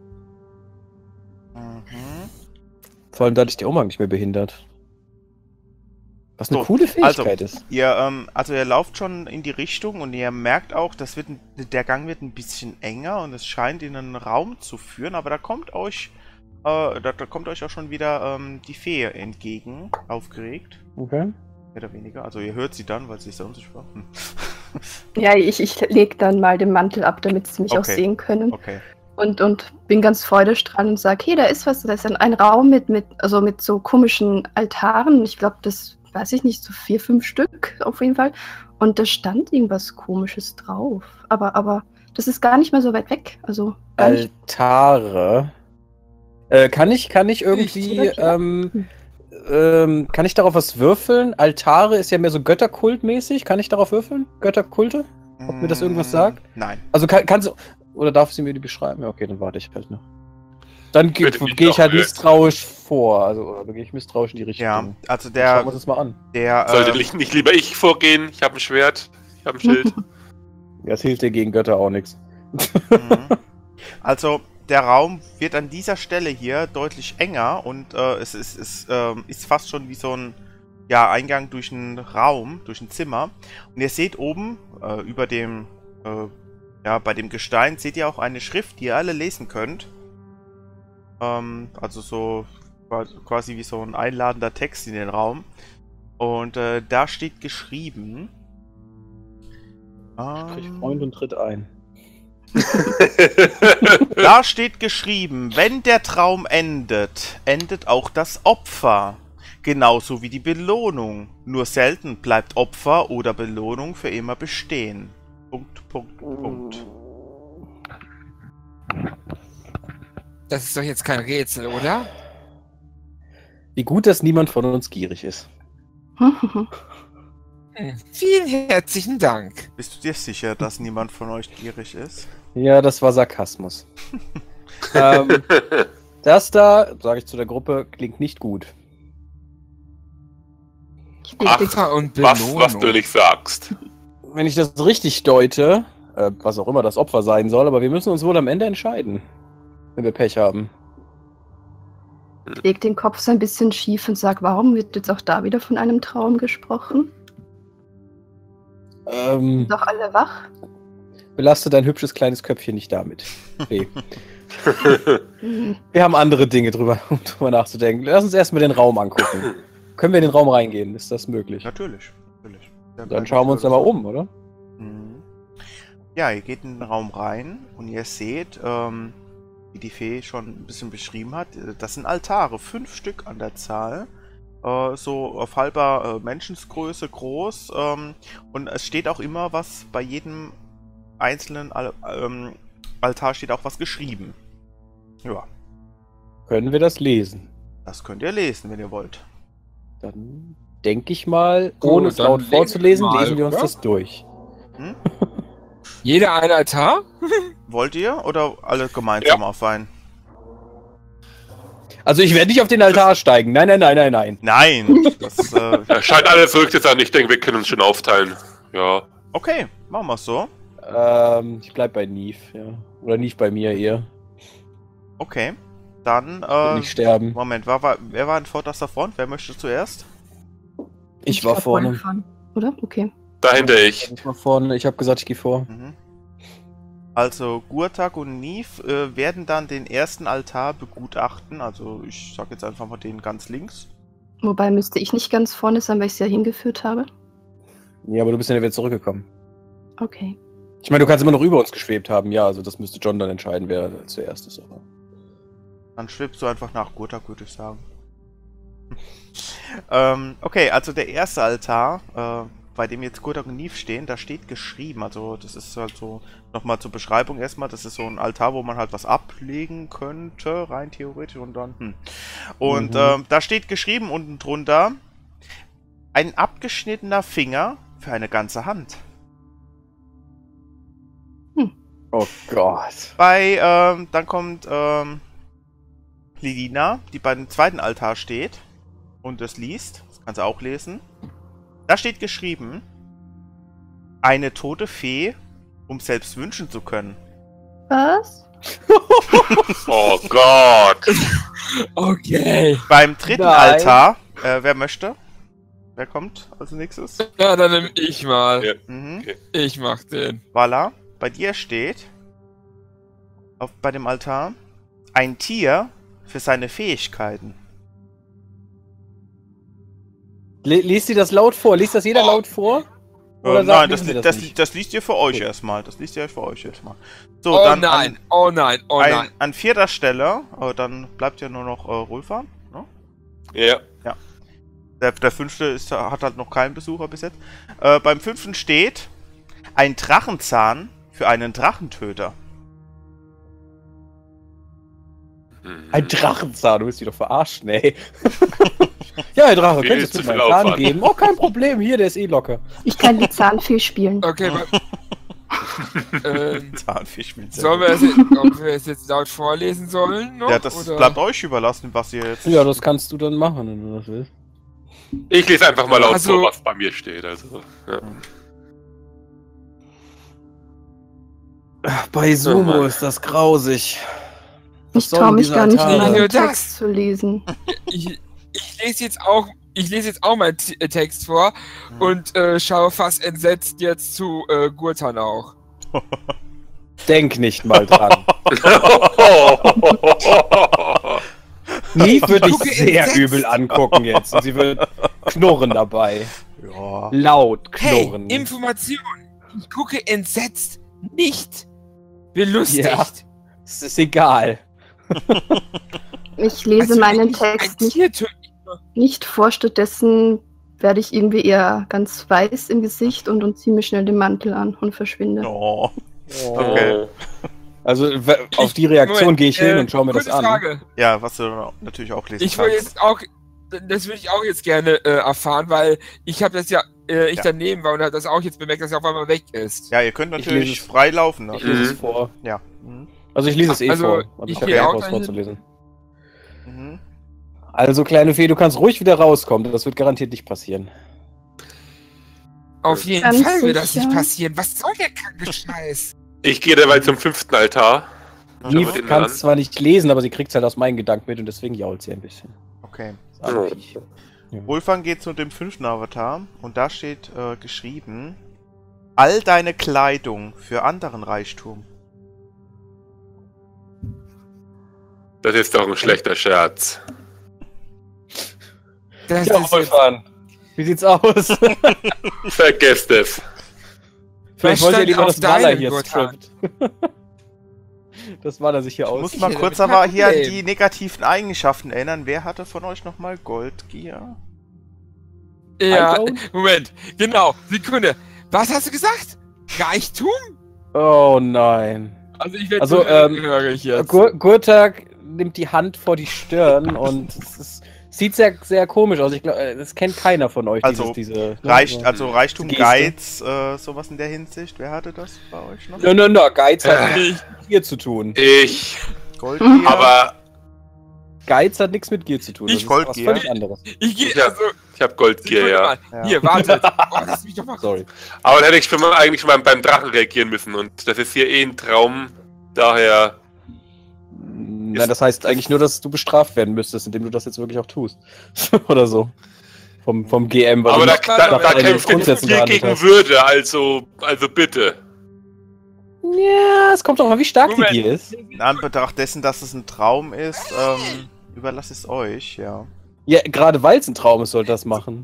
Mhm. Vor allem, da dich der Umhang nicht mehr behindert. Was eine So, coole Fähigkeit ist. Ihr lauft schon in die Richtung und ihr merkt auch, der Gang wird ein bisschen enger und es scheint in einen Raum zu führen, aber da kommt euch auch schon wieder die Fee entgegen, aufgeregt. Okay. Mehr oder weniger. Also ihr hört sie dann, weil sie ist ja unsichtbar. Ja, ich leg dann mal den Mantel ab, damit sie mich auch Okay. sehen können. Okay. Und bin ganz freudestrahlend und sage, hey, da ist was, da ist ein Raum mit so komischen Altaren. Ich glaube, das weiß ich nicht, so 4, 5 Stück auf jeden Fall. Und da stand irgendwas Komisches drauf. Aber das ist gar nicht mehr so weit weg. Also gar nicht. Altare. Kann ich irgendwie, kann ich darauf was würfeln? Altare ist ja mehr so Götterkultmäßig. Kann ich darauf würfeln? Götterkulte? Ob mir das irgendwas sagt? Nein. Also kannst du. Oder darf sie mir die beschreiben? Ja, okay, dann warte ich halt noch. Dann gehe Bitte nicht ich halt noch, misstrauisch vor. Also, oder gehe ich misstrauisch in die Richtung. Ja, also Schauen wir der, uns das mal an. Sollte nicht lieber ich vorgehen? Ich habe ein Schwert, ich habe ein Schild. Ja, das hilft dir gegen Götter auch nichts. Mhm. Also, der Raum wird an dieser Stelle hier deutlich enger und es ist fast schon wie so ein Eingang durch einen Raum, durch ein Zimmer. Und ihr seht oben über dem, bei dem Gestein, seht ihr auch eine Schrift, die ihr alle lesen könnt. Also so quasi wie so ein einladender Text in den Raum. Und da steht geschrieben. Sprich Freund und tritt ein. Da steht geschrieben, wenn der Traum endet, endet auch das Opfer. Genauso wie die Belohnung. Nur selten bleibt Opfer oder Belohnung für immer bestehen. Punkt, Punkt, Punkt. Das ist doch jetzt kein Rätsel, oder? Wie gut, dass niemand von uns gierig ist. Vielen herzlichen Dank. Bist du dir sicher, dass niemand von euch gierig ist? Ja, das war Sarkasmus. Das da, sage ich zu der Gruppe, klingt nicht gut. Opfer und Belohnung. was du nicht sagst. Wenn ich das richtig deute, was auch immer das Opfer sein soll, aber wir müssen uns wohl am Ende entscheiden, wenn wir Pech haben. Ich leg den Kopf so ein bisschen schief und sag, warum wird jetzt auch da wieder von einem Traum gesprochen? Doch alle wach? Belaste dein hübsches kleines Köpfchen nicht damit. Nee. Hm. Wir haben andere Dinge drüber nachzudenken. Lass uns erstmal den Raum angucken. Können wir in den Raum reingehen? Ist das möglich? Natürlich. Dann schauen wir uns da mal um, oder? Mhm. Ja, ihr geht in den Raum rein und ihr seht, wie die Fee schon ein bisschen beschrieben hat, das sind Altare, 5 Stück an der Zahl. So auf halber Menschensgröße groß. Und es steht auch immer was, bei jedem einzelnen Altar steht auch was geschrieben. Ja, Können wir das lesen? das könnt ihr lesen, wenn ihr wollt. Dann denke ich mal, Gut, ohne es dann laut lesen vorzulesen, wir mal, lesen wir uns oder? das durch. Hm? Jeder ein Altar? Wollt ihr oder alle gemeinsam auf einen? Also ich werde nicht auf den Altar steigen. Nein. Nein! Das, Ja, scheint alles verrückt zu sein. Ich denke, wir können uns schon aufteilen. Ja. okay, machen wir es so. Ich bleib bei Neve, ja. Oder Neve bei mir eher. Okay. Dann, Nicht sterben. Moment, wer war in vorderster Front? Wer möchte zuerst? Ich war glaub, vorne. Wolfgang, oder? Okay. Dahinter ich. Ich war vorne. Ich habe gesagt, ich gehe vor. Mhm. Also Gurtak und Neve werden dann den ersten Altar begutachten. Also ich sag jetzt einfach mal den ganz links. Wobei müsste ich nicht ganz vorne sein, weil ich es ja hingeführt habe. Ja, aber du bist ja wieder zurückgekommen. Okay. Ich meine, du kannst immer noch über uns geschwebt haben. Ja, also das müsste John dann entscheiden, wer zuerst ist. Aber. Dann schwebst du einfach nach Gurtak, würde ich sagen. Okay, also der erste Altar, bei dem jetzt Gurtak und Neve stehen, da steht geschrieben, also das ist halt so, nochmal zur Beschreibung erstmal, das ist so ein Altar, wo man halt was ablegen könnte, rein theoretisch, und dann, Und da steht geschrieben unten drunter, ein abgeschnittener Finger für eine ganze Hand. Oh Gott. Dann kommt Lilina, die bei dem zweiten Altar steht und es liest, das kannst du auch lesen. Da steht geschrieben, eine tote Fee, um selbst wünschen zu können. Was? Oh Gott. Okay. Beim dritten Nein. Altar, wer möchte? Wer kommt als nächstes? Ja, dann nehm ich mal. Ja. Mhm. Okay. Ich mach den. Voilà, bei dir steht bei dem Altar ein Tier für seine Fähigkeiten. Liest sie das laut vor? Liest das jeder laut vor? Oder Nein, lesen wir nicht? das liest ihr für euch Okay. erstmal. Das liest ihr für euch erstmal. So, Oh dann nein, oh nein, oh nein. an vierter Stelle, dann bleibt ja nur noch Rolfan. Ne? Ja. Der fünfte hat halt noch keinen Besucher bis jetzt. Beim fünften steht ein Drachenzahn für einen Drachentöter. Ein Drachenzahn, du willst dich doch verarschen, ey. Ja, Herr Drache, Viel könntest zu du mir viel einen Zahn Aufwand. geben? Oh, kein Problem, hier, der ist eh locker. Ich kann die Zahnfee spielen. Okay, Zahnfisch mit sollen wir es jetzt, ob wir es jetzt laut vorlesen sollen noch? Ja, das oder? bleibt euch überlassen, was ihr jetzt... Ja, das kannst du dann machen, wenn du das willst. Ich lese einfach mal laut Also- vor, was bei mir steht. Also, ja. Bei Sumo Mann. ist das grausig. Was Ich soll traue denn mich dieser gar nicht, Altar? Nicht meinen nur das. Text zu lesen. Ich lese jetzt auch meinen Text vor und schaue fast entsetzt jetzt zu Gurtan auch. Denk nicht mal dran. Nieve wird dich gucke sehr entsetzt. übel angucken jetzt. Und sie wird knurren dabei. Ja. Laut Hey, knurren. Information! Ich gucke entsetzt, nicht belustigt. Ja. Es ist egal. Ich lese Also, meinen wenn ich ein Text nicht, Tier töte- nicht vor, stattdessen werde ich irgendwie eher ganz weiß im Gesicht und ziehe mir schnell den Mantel an und verschwinde. Oh. Okay. Also auf die Reaktion Moment, gehe ich hin und schaue mir das kurze an. Frage. Ja, was du natürlich auch lesen Ich will jetzt auch, das würde ich auch jetzt gerne erfahren, weil ich habe das ja, Ja. daneben war und habe das auch jetzt bemerkt, dass er auf einmal weg ist. Ja, ihr könnt Ich natürlich lese es. frei laufen. Ne? Ich lese es Mhm. vor. Ja. Mhm. Also ich lese es eh Also, vor. Also ich ich habe gehe ja auch was dahin. vorzulesen. Mhm. Also kleine Fee, du kannst ruhig wieder rauskommen. Das wird garantiert nicht passieren. Auf jeden Ganz Fall wird das sicher? nicht passieren. Was soll der kranke Scheiß? Ich gehe dabei zum 5. Altar. Nieve den kann an. es zwar nicht lesen, aber sie kriegt es halt aus meinen Gedanken mit und deswegen jault sie ein bisschen. Okay. Das ist ein Viech. Wolfgang geht zu dem 5. Avatar und da steht geschrieben: All deine Kleidung für anderen Reichtum. Das ist doch ein schlechter Scherz. Das Ja, ist jetzt, Wolfgang. Wie sieht's aus? Vergesst es. Vielleicht Was wollt ihr stand lieber, auf dass Walla deinem hier Gurtan? strippt. Das Walla sich hier aus. Muss mal Ja, kurz damit aber kein hier an Problem. die negativen Eigenschaften erinnern. Wer hatte von euch nochmal Goldgier? ja, I don't- Moment, genau, Sekunde. Was hast du gesagt? Reichtum? Oh nein. Also ich werde Also, hörig jetzt. Gurtak nimmt die Hand vor die Stirn und sieht sehr, sehr komisch aus. Ich glaube, das kennt keiner von euch. Also, diese Reichtum, Geste. Geiz, sowas in der Hinsicht. Wer hatte das bei euch noch? No, Geiz hat Ich, nichts mit Gier zu tun. Ich. Goldgier? Aber Geiz hat nichts mit Gier zu tun. Ich Das ist was Goldgier. völlig anderes. ich gehe, Ja. also, ich habe Goldgier, Sekunde ja. mal. Ja. Hier, wartet. Oh, lass mich doch mal. Sorry. Aber dann hätte ich schon mal eigentlich mal beim Drachen reagieren müssen. Und das ist hier eh ein Traum. Daher. Na, das heißt eigentlich nur, dass du bestraft werden müsstest, indem du das jetzt wirklich auch tust. Oder so. Vom GM. Aber da kämpft Grundsätze jetzt hier gegen Würde, also bitte. Ja, es kommt doch mal, wie stark die Gier ist. In Anbetracht dessen, dass es ein Traum ist, überlasse ich es euch, ja. Ja, gerade weil es ein Traum ist, sollte das machen.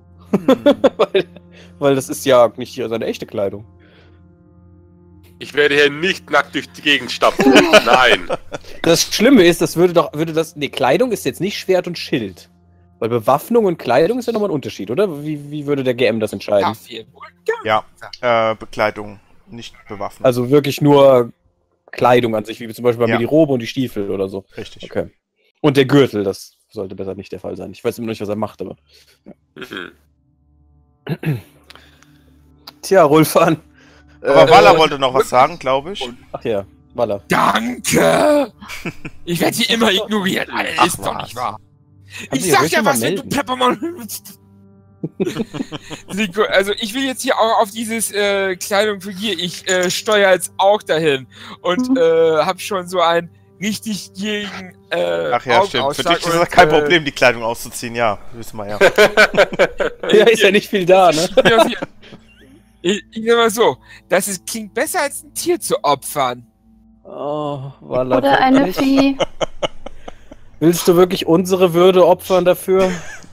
weil das ist ja nicht seine echte Kleidung. Ich werde hier nicht nackt durch die Gegend stapfen. Nein. Das Schlimme ist, das würde das. Nee, Kleidung ist jetzt nicht Schwert und Schild. Weil Bewaffnung und Kleidung ist ja nochmal ein Unterschied, oder? Wie würde der GM das entscheiden? Ja, Bekleidung, nicht Bewaffnung. Also wirklich nur Kleidung an sich, wie zum Beispiel bei mir die Robe und die Stiefel oder so. Richtig. Okay. Und der Gürtel, das sollte besser nicht der Fall sein. Ich weiß immer noch nicht, was er macht, aber. Ja. Tja, Rolfan. Aber Walla wollte noch was sagen, glaube ich. Ach ja, Walla. Danke! Ich werde hier immer ignoriert. Alter, ist doch nicht wahr. Ich sag ja was, wenn du Peppermint nutzt. Also ich will jetzt hier auch auf dieses Kleidung für hier. Ich steuere jetzt auch dahin und habe schon so einen richtig gierigen Ach ja, stimmt. Für dich ist das kein Problem, die Kleidung auszuziehen. Ja, wissen wir ja. Ja, ist ja nicht viel da, ne? Ich sag mal so, klingt besser als ein Tier zu opfern. Oh, Walla. Oder eine Fee. Willst du wirklich unsere Würde opfern dafür?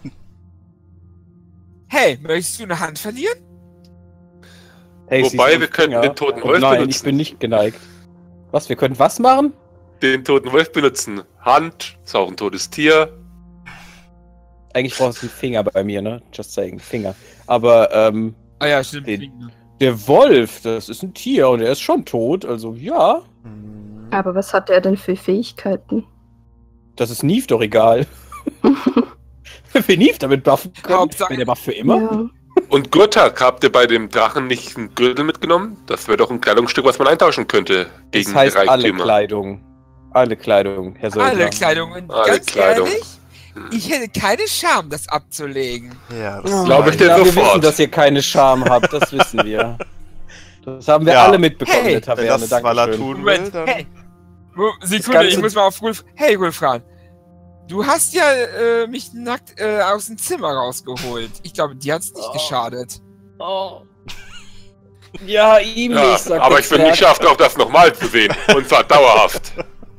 Hey, möchtest du eine Hand verlieren? Hey, wobei, wir könnten den toten Wolf benutzen. Nein, ich bin nicht geneigt. Was, wir können was machen? Den toten Wolf benutzen. Hand, ist auch ein totes Tier. Eigentlich brauchst du einen Finger bei mir, ne? Just saying, Finger. Aber, Ah ja, stimmt. der Wolf, das ist ein Tier und er ist schon tot, also ja. Aber was hat er denn für Fähigkeiten? Das ist Neve doch egal. Wenn Neve damit buffen kann, wenn der bufft für immer. Ja. Und Gurtak, habt ihr bei dem Drachen nicht einen Gürtel mitgenommen? Das wäre doch ein Kleidungsstück, was man eintauschen könnte gegen das heißt Reichtümer. alle Kleidung. Alle Kleidung, Herr Söldner. Alle Kleidung. Und Alle ganz Kleidung. ehrlich, ich hätte keine Scham, das abzulegen. Ja, Oh, glaube ich dir ja, wir sofort. wissen, dass ihr keine Scham habt, das wissen wir. Das haben wir alle mitbekommen in der Wenn Taverne, das Walla danke schön. tun will, Moment, dann... hey. Sekunde, ich muss mal auf Rolf... Hey, Rolfran. Du hast ja mich nackt aus dem Zimmer rausgeholt. Ich glaube, dir hat's nicht geschadet. Oh. Ja, ihm Ja, nicht, sagt aber der ich bin nicht Zwerg. scharf drauf, das nochmal zu sehen. Und zwar dauerhaft.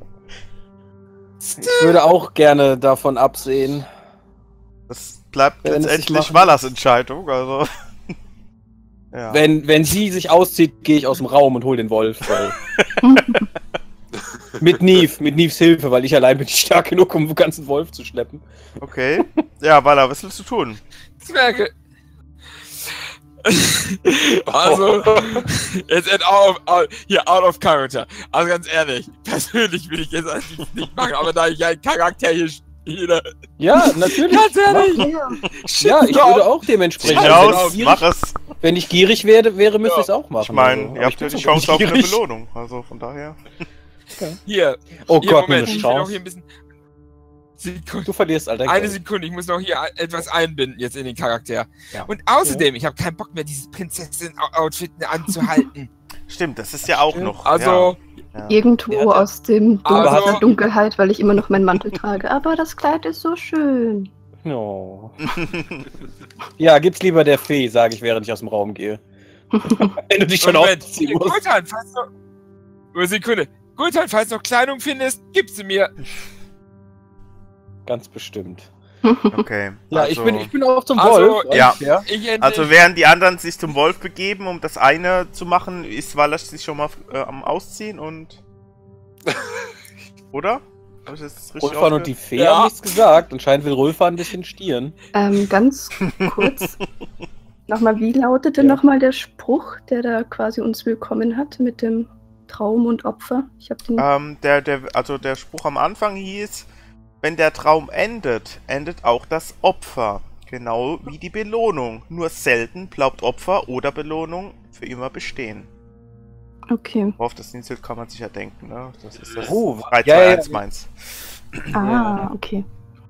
Ich würde auch gerne davon absehen. Das bleibt Wenn es letztendlich nicht machen. Wallas Entscheidung, also... Ja. Wenn sie sich auszieht, gehe ich aus dem Raum und hol den Wolf. Weil mit Neves Hilfe, weil ich allein bin nicht stark genug, um den ganzen Wolf zu schleppen. Okay. Ja, Walla, was willst du tun? Zwerge. Also, jetzt out of character. Also ganz ehrlich, persönlich will ich jetzt eigentlich nicht machen, aber da ich einen Charakter hier Ja, natürlich. ganz ehrlich, Ja, ich würde auch dementsprechend. Sprich aus, mach es. Wenn ich gierig wäre, müsste ich es auch machen. Ich meine, also. ihr Aber habt ja bin die so Chance auf eine gierig. Belohnung. Also von daher. hier. Oh Hier, Gott, Moment, eine ich will auch Chance. hier ein bisschen. Sekunde. Du verlierst, Alter. Eine Sekunde, ich muss noch hier etwas einbinden jetzt in den Charakter. Ja. Und außerdem, ich habe keinen Bock mehr, dieses Prinzessin-Outfit anzuhalten. Stimmt, das ist ja auch noch. Also, Ja. Irgendwo aus dem Aber aus der hast- Dunkelheit, weil ich immer noch meinen Mantel trage. Aber das Kleid ist so schön. No. Ja, gib's lieber der Fee, sage ich, während ich aus dem Raum gehe. Wenn du dich schon Moment, aufziehen hier, musst. Gultan, falls du... Sekunde. Gultan, falls du noch Kleidung findest, gib sie mir. Ganz bestimmt. Okay. Ja, also, ich bin auch zum Also, Wolf. ja. Also während die anderen sich zum Wolf begeben, um das eine zu machen, ist Wallace sich schon mal am Ausziehen und... Oder? Hab ich das richtig Rolfan und die Fee Ja. haben nichts gesagt. Anscheinend will Rolfan ein bisschen stieren. Ganz kurz. Nochmal, wie lautete nochmal der Spruch, der da quasi uns willkommen hat mit dem Traum und Opfer? Ich habe den. Der Spruch am Anfang hieß, wenn der Traum endet, endet auch das Opfer. Genau wie die Belohnung. Nur selten bleibt Opfer oder Belohnung für immer bestehen. Okay. Worauf das Insel kann man sich ja denken, ne? Das ist das Oh, 3, 2, ja, 1 meins. Ah, okay.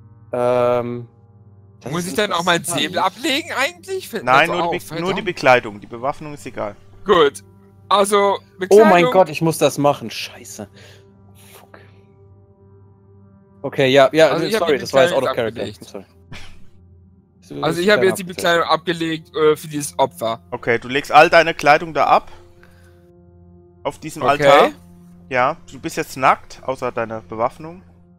Das Muss ist ich dann auch meinen interessant. Säbel ablegen eigentlich? Fällt mir Nein, so nur auf, die verdammt. Bekleidung. Die Bewaffnung ist egal. Gut. Also, Oh Bekleidung. mein Gott, ich muss das machen. Scheiße. Fuck. Okay, ja, Also ich hab sorry, die das war jetzt out of Bekleidung character. abgelegt. Sorry. Also ich habe jetzt die Bekleidung abgelegt für dieses Opfer. Okay, du legst all deine Kleidung da ab. Auf diesem Okay. Altar. Ja, du bist jetzt nackt, außer deiner Bewaffnung.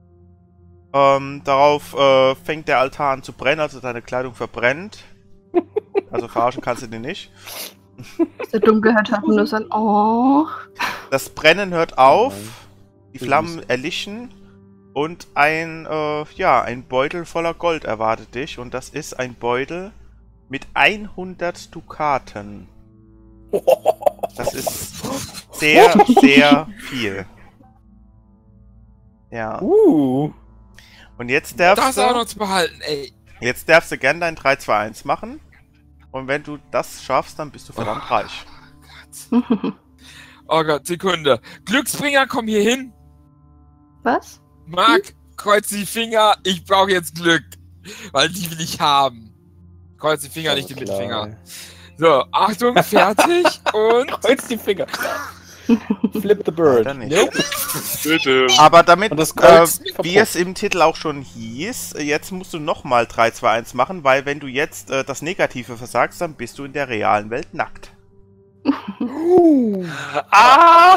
Darauf fängt der Altar an zu brennen, also deine Kleidung verbrennt. Also verarschen kannst du den nicht. Aus der Dunkelheit hat man nur so ein Oh. Das Brennen hört auf, Nein. die Flammen erlichen und ein Beutel voller Gold erwartet dich. Und das ist ein Beutel mit 100 Dukaten. Das ist sehr, sehr viel. Ja. Und jetzt Das darfst auch du... noch zu behalten, ey. Jetzt darfst du gerne dein 3-2-1 machen. Und wenn du das schaffst, dann bist du verdammt reich. Oh Gott, Sekunde. Glücksbringer, komm hier hin. Was? Marc, kreuz die Finger. Ich brauche jetzt Glück. Weil die will ich haben. Kreuz die Finger, nicht die Mittelfinger. So, Achtung, fertig und... Kreuz die Finger. Flip the bird. Dann nicht. Nope. Bitte. Aber damit, Und das Kreuz wie es im Titel auch schon hieß, jetzt musst du nochmal 3-2-1 machen, weil wenn du jetzt das Negative versagst, dann bist du in der realen Welt nackt. Ah!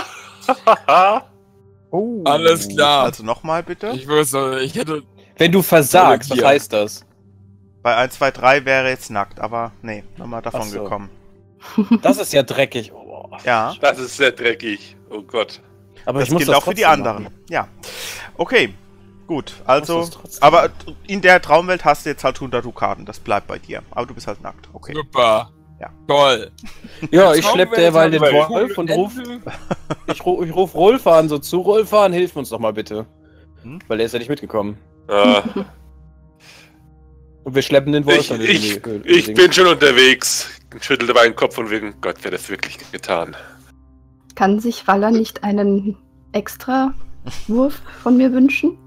Alles klar. Also nochmal bitte. Ich wusste, ich hätte... Wenn du versagst, was Hier. heißt das? Bei 1, 2, 3 wäre jetzt nackt, aber nee, nochmal davon Ach so. gekommen. Das ist ja dreckig. Oh. Ja, Das ist sehr dreckig. Oh Gott. Aber das ich muss gilt das auch für die trotzdem anderen. machen. Ja. Okay, gut. Also, muss das trotzdem aber in der Traumwelt hast du jetzt halt 100 Dukaten, das bleibt bei dir. Aber du bist halt nackt, okay. Super. Ja. Toll. Ja, ich schlepp derweil den Traumwelt. Wolf und ruf, Ende. ich ruf Rolf an, so zu Rolf an, hilf uns doch mal bitte. Hm? Weil er ist ja nicht mitgekommen. Ah, Und wir schleppen den Wolf ich dann ich, in die ich bin schon unterwegs. Schüttelte meinen Kopf und wegen Gott, wer das wirklich getan. Kann sich Waller nicht einen extra Wurf von mir wünschen?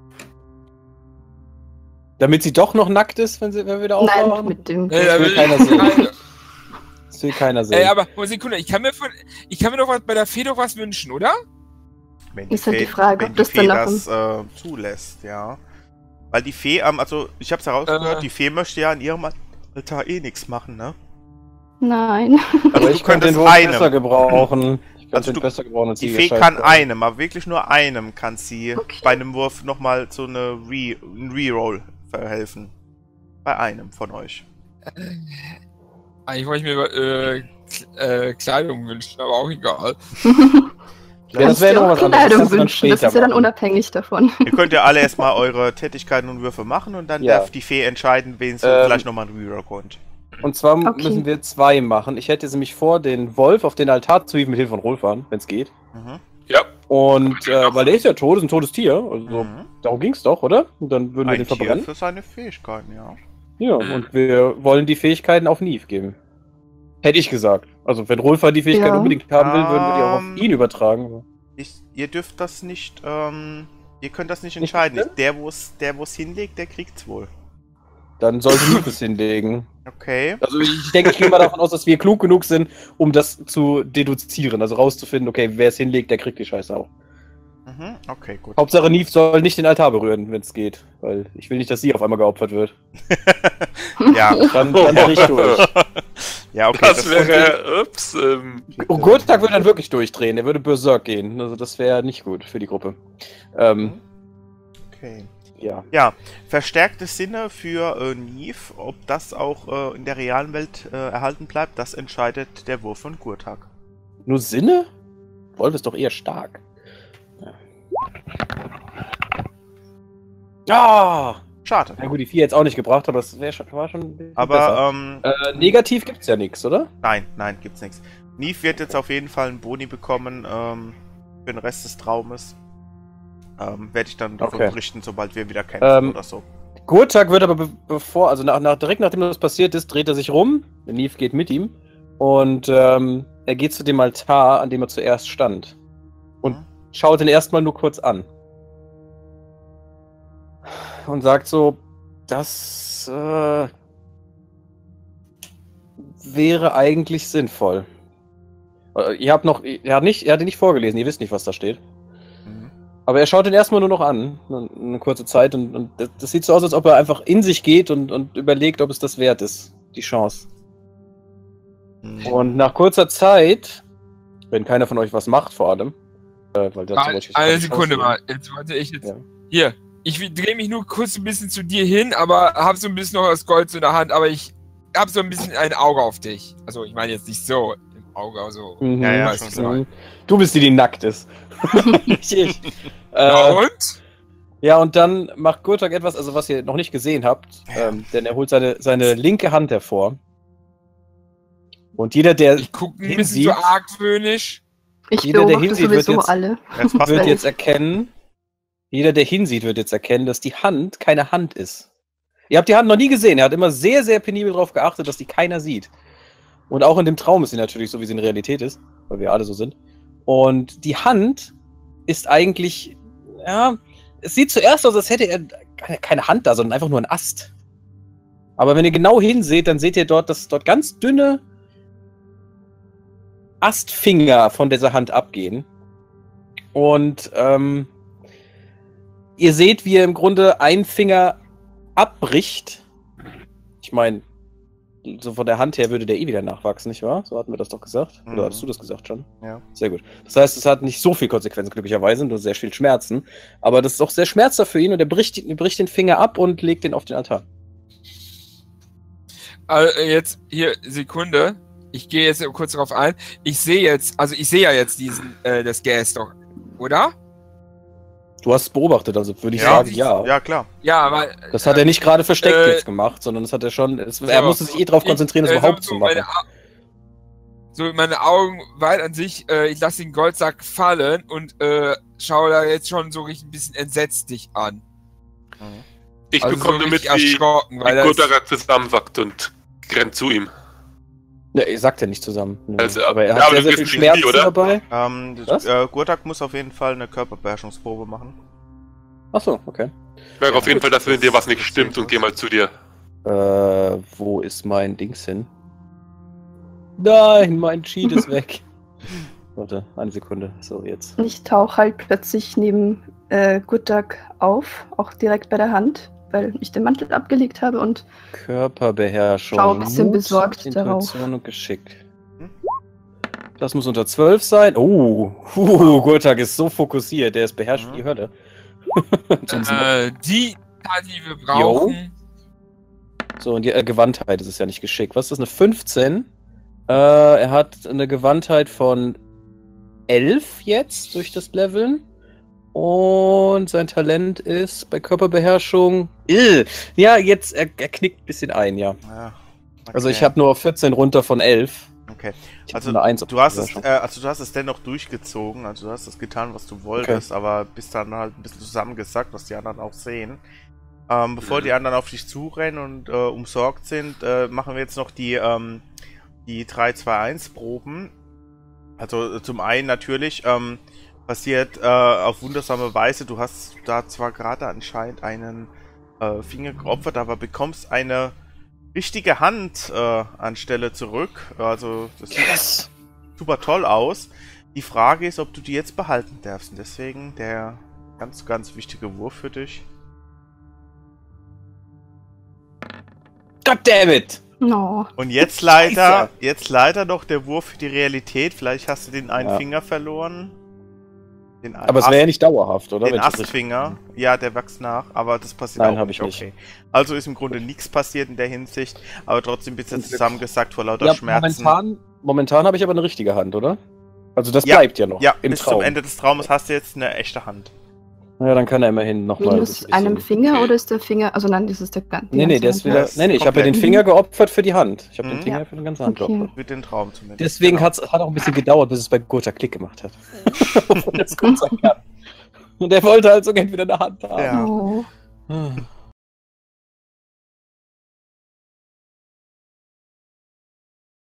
Damit sie doch noch nackt ist, wenn wir wieder Nein, aufwachen? mit dem. Ey, da will will keiner ich- sehen. Das will keiner sehen. Ey, aber Sekunde, ich kann mir doch was bei der Fee doch was wünschen, oder? Wenn Ist halt die Fee- Frage, wenn ob das die Fee dann das zulässt, ja. Weil die Fee, also ich hab's herausgehört, die Fee möchte ja an ihrem Altar eh nichts machen, ne? Nein. aber du ich könnte den könntest Wolf einem. besser gebrauchen. Ich könnte Also den du- besser gebrauchen als Die sie, Fee scheiß kann Wolf. einem, aber wirklich nur einem kann sie Okay. bei einem Wurf nochmal so einen Reroll verhelfen. Bei einem von euch. Eigentlich wollte ich mir Kleidung wünschen, aber auch egal. Ja, das wäre Kannst noch dir was auch anderes. Das Kleidung kannst du dann wünschen. Das später ist ja dann machen. unabhängig davon. Ihr könnt ja alle erstmal eure Tätigkeiten und Würfe machen und dann Ja. darf die Fee entscheiden, wen sie vielleicht nochmal einen Reroll könnt. Und zwar Okay. müssen wir 2 machen. Ich hätte sie mich vor, den Wolf auf den Altar zu hieven mit Hilfe von Rolf an, wenn es geht. Mhm. Ja, Und weil der ist ja tot, ist ein totes Tier. Also Mhm. darum ging es doch, oder? Und dann würden wir Ein den Tier verbrennen. für seine Fähigkeiten, ja. Ja, Mhm. und wir wollen die Fähigkeiten auf Neve geben. Hätte ich gesagt. Also wenn Rolf die Fähigkeit Ja. unbedingt haben will, würden wir die auch auf ihn übertragen. Ihr dürft das nicht, ihr könnt das nicht entscheiden. bitte? Der, wo es hinlegt, der kriegt's wohl. Dann sollte Neve es hinlegen. Okay. Also ich denke, ich gehe mal davon aus, dass wir klug genug sind, um das zu deduzieren. Also rauszufinden, okay, wer es hinlegt, der kriegt die Scheiße auch. Mhm. Okay, gut. Hauptsache Neve soll nicht den Altar berühren, wenn es geht. Weil ich will nicht, dass sie auf einmal geopfert wird. Ja. Dann dreh ich durch. Ja, okay. das wäre. Ups. Und Gurtag würde dann wirklich durchdrehen. Er würde berserk gehen. Also das wäre nicht gut für die Gruppe. Okay. Ja. Ja, verstärkte Sinne für Neve, ob das auch in der realen Welt erhalten bleibt, das entscheidet der Wurf von Gurtag. Nur Sinne? Wolf ist doch eher stark. Ja. Schade. Na gut, die 4 jetzt auch nicht gebracht, aber es war schon ein bisschen besser. Aber Negativ gibt's ja nichts, oder? nein, gibt's nichts. Neve wird jetzt auf jeden Fall einen Boni bekommen für den Rest des Traumes. Werde ich dann davon Okay. berichten, sobald wir wieder kämpfen oder so. Gurtag wird aber bevor, also direkt nachdem das passiert ist, dreht er sich rum. Neve geht mit ihm. Und er geht zu dem Altar, an dem er zuerst stand. Und schaut ihn erstmal nur kurz an. Und sagt so, das wäre eigentlich sinnvoll. Er hat ihn nicht vorgelesen, ihr wisst nicht, was da steht. Mhm. Aber er schaut ihn erstmal nur noch an, eine kurze Zeit, und das sieht so aus, als ob er einfach in sich geht und überlegt, ob es das wert ist, die Chance. Und nach kurzer Zeit, wenn keiner von euch was macht, vor allem, weil dazu eine Sekunde mal, jetzt warte ich jetzt. Ja. Hier, ich drehe mich nur kurz ein bisschen zu dir hin, aber habe so ein bisschen noch das Gold in der Hand, aber ich habe so ein bisschen ein Auge auf dich. Also ich meine jetzt nicht so im Auge, also. Ja, weißt schon. Du bist die, die nackt ist. Nicht ich. Und? Ja, und dann macht Gurtak etwas, also was ihr noch nicht gesehen habt, denn er holt seine linke Hand hervor. Und jeder, der ich gucke ein bisschen so argwöhnisch. Jeder, der hinsieht, wird jetzt erkennen. Jeder, der hinsieht, wird jetzt erkennen, dass die Hand keine Hand ist. Ihr habt die Hand noch nie gesehen. Er hat immer sehr, sehr penibel darauf geachtet, dass die keiner sieht. Und auch in dem Traum ist sie natürlich so, wie sie in Realität ist, weil wir alle so sind. Und die Hand ist eigentlich, ja, es sieht zuerst aus, als hätte er keine Hand da, sondern einfach nur ein Ast. Aber wenn ihr genau hinseht, dann seht ihr dort, dass dort ganz dünne Astfinger von dieser Hand abgehen. Und ihr seht, wie er im Grunde einen Finger abbricht. Ich meine, so von der Hand her würde der eh wieder nachwachsen, nicht wahr? So hatten wir das doch gesagt. Oder hattest du das gesagt schon? Ja. Sehr gut. Das heißt, es hat nicht so viel Konsequenzen, glücklicherweise, nur sehr viel Schmerzen. Aber das ist auch sehr schmerzhaft für ihn und er bricht den Finger ab und legt den auf den Altar. Jetzt, hier, Sekunde. Ich gehe jetzt kurz darauf ein. Ich sehe ja jetzt das Gas doch, oder? Du hast es beobachtet, also würde ich sagen, ja. Ja, klar. Ja, aber... Das hat er nicht gerade versteckt jetzt gemacht, sondern das hat er schon... er musste sich darauf konzentrieren, das überhaupt zu machen. Meine Augen weit an sich, ich lasse den Goldsack fallen und schaue da jetzt schon so richtig ein bisschen entsetzt dich an. Ich also bekomme so mit, wie Gurtak zusammensackt und rennt zu ihm. Ja, ihr sagt ja nicht zusammen. Also, aber er hat sehr viel Schmerzen dabei. Gurtak muss auf jeden Fall eine Körperbeherrschungsprobe machen. Achso, okay. Ich merke auf jeden Fall, dass mit dir was nicht stimmt und geh mal zu dir. Wo ist mein Dings hin? Nein, mein Cheat ist weg. Warte, eine Sekunde. So, jetzt. Ich tauche halt plötzlich neben Gurtak auf, auch direkt bei der Hand, weil ich den Mantel abgelegt habe und Körperbeherrschung. Schau ein bisschen besorgt Intuition darauf. Und Geschick. Das muss unter 12 sein. Gurtak ist so fokussiert, der ist beherrscht wie die Hölle. Die wir brauchen. So, und die Gewandtheit ist es ja nicht Geschick. Was ist das, eine 15? Er hat eine Gewandtheit von 11 jetzt durch das Leveln. Und sein Talent ist bei Körperbeherrschung. Ja, jetzt, er knickt ein bisschen ein, ja. Okay. Also ich habe nur 14 runter von 11. Okay. Also du hast es dennoch durchgezogen, also du hast das getan, was du wolltest, aber bist dann halt ein bisschen zusammengesackt, was die anderen auch sehen. Bevor die anderen auf dich zurennen und umsorgt sind, machen wir jetzt noch die 3-2-1-Proben. Also zum einen natürlich, passiert auf wundersame Weise, du hast da zwar gerade anscheinend einen Finger geopfert, aber bekommst eine richtige Hand anstelle zurück. Also das sieht super toll aus. Die Frage ist, ob du die jetzt behalten darfst. Und deswegen der ganz, ganz wichtige Wurf für dich. Goddammit! No. Und jetzt leider noch der Wurf für die Realität. Vielleicht hast du den einen Finger verloren. Aber es wäre ja nicht dauerhaft, oder? Den Astfinger, ja, der wächst nach, aber das passiert auch nicht. Okay. Also ist im Grunde nichts passiert in der Hinsicht, aber trotzdem bist du zusammengesackt vor lauter Schmerzen. Momentan habe ich aber eine richtige Hand, oder? Also das bleibt ja noch. Ja, bis zum Ende des Traumes hast du jetzt eine echte Hand. Ja, dann kann er immerhin nochmal. Minus einem Finger oder ist der Finger. Also nein, das ist der ganze. Nee, der ist wieder. Nee, ich habe ja den Finger geopfert für die Hand. Ich habe den Finger für die ganze Hand geopfert. Für den Traum zumindest. Deswegen hat auch ein bisschen gedauert, bis es bei Gurtak Klick gemacht hat. Und das gut sein kann. Und er wollte halt so gerne wieder eine Hand haben. Ja.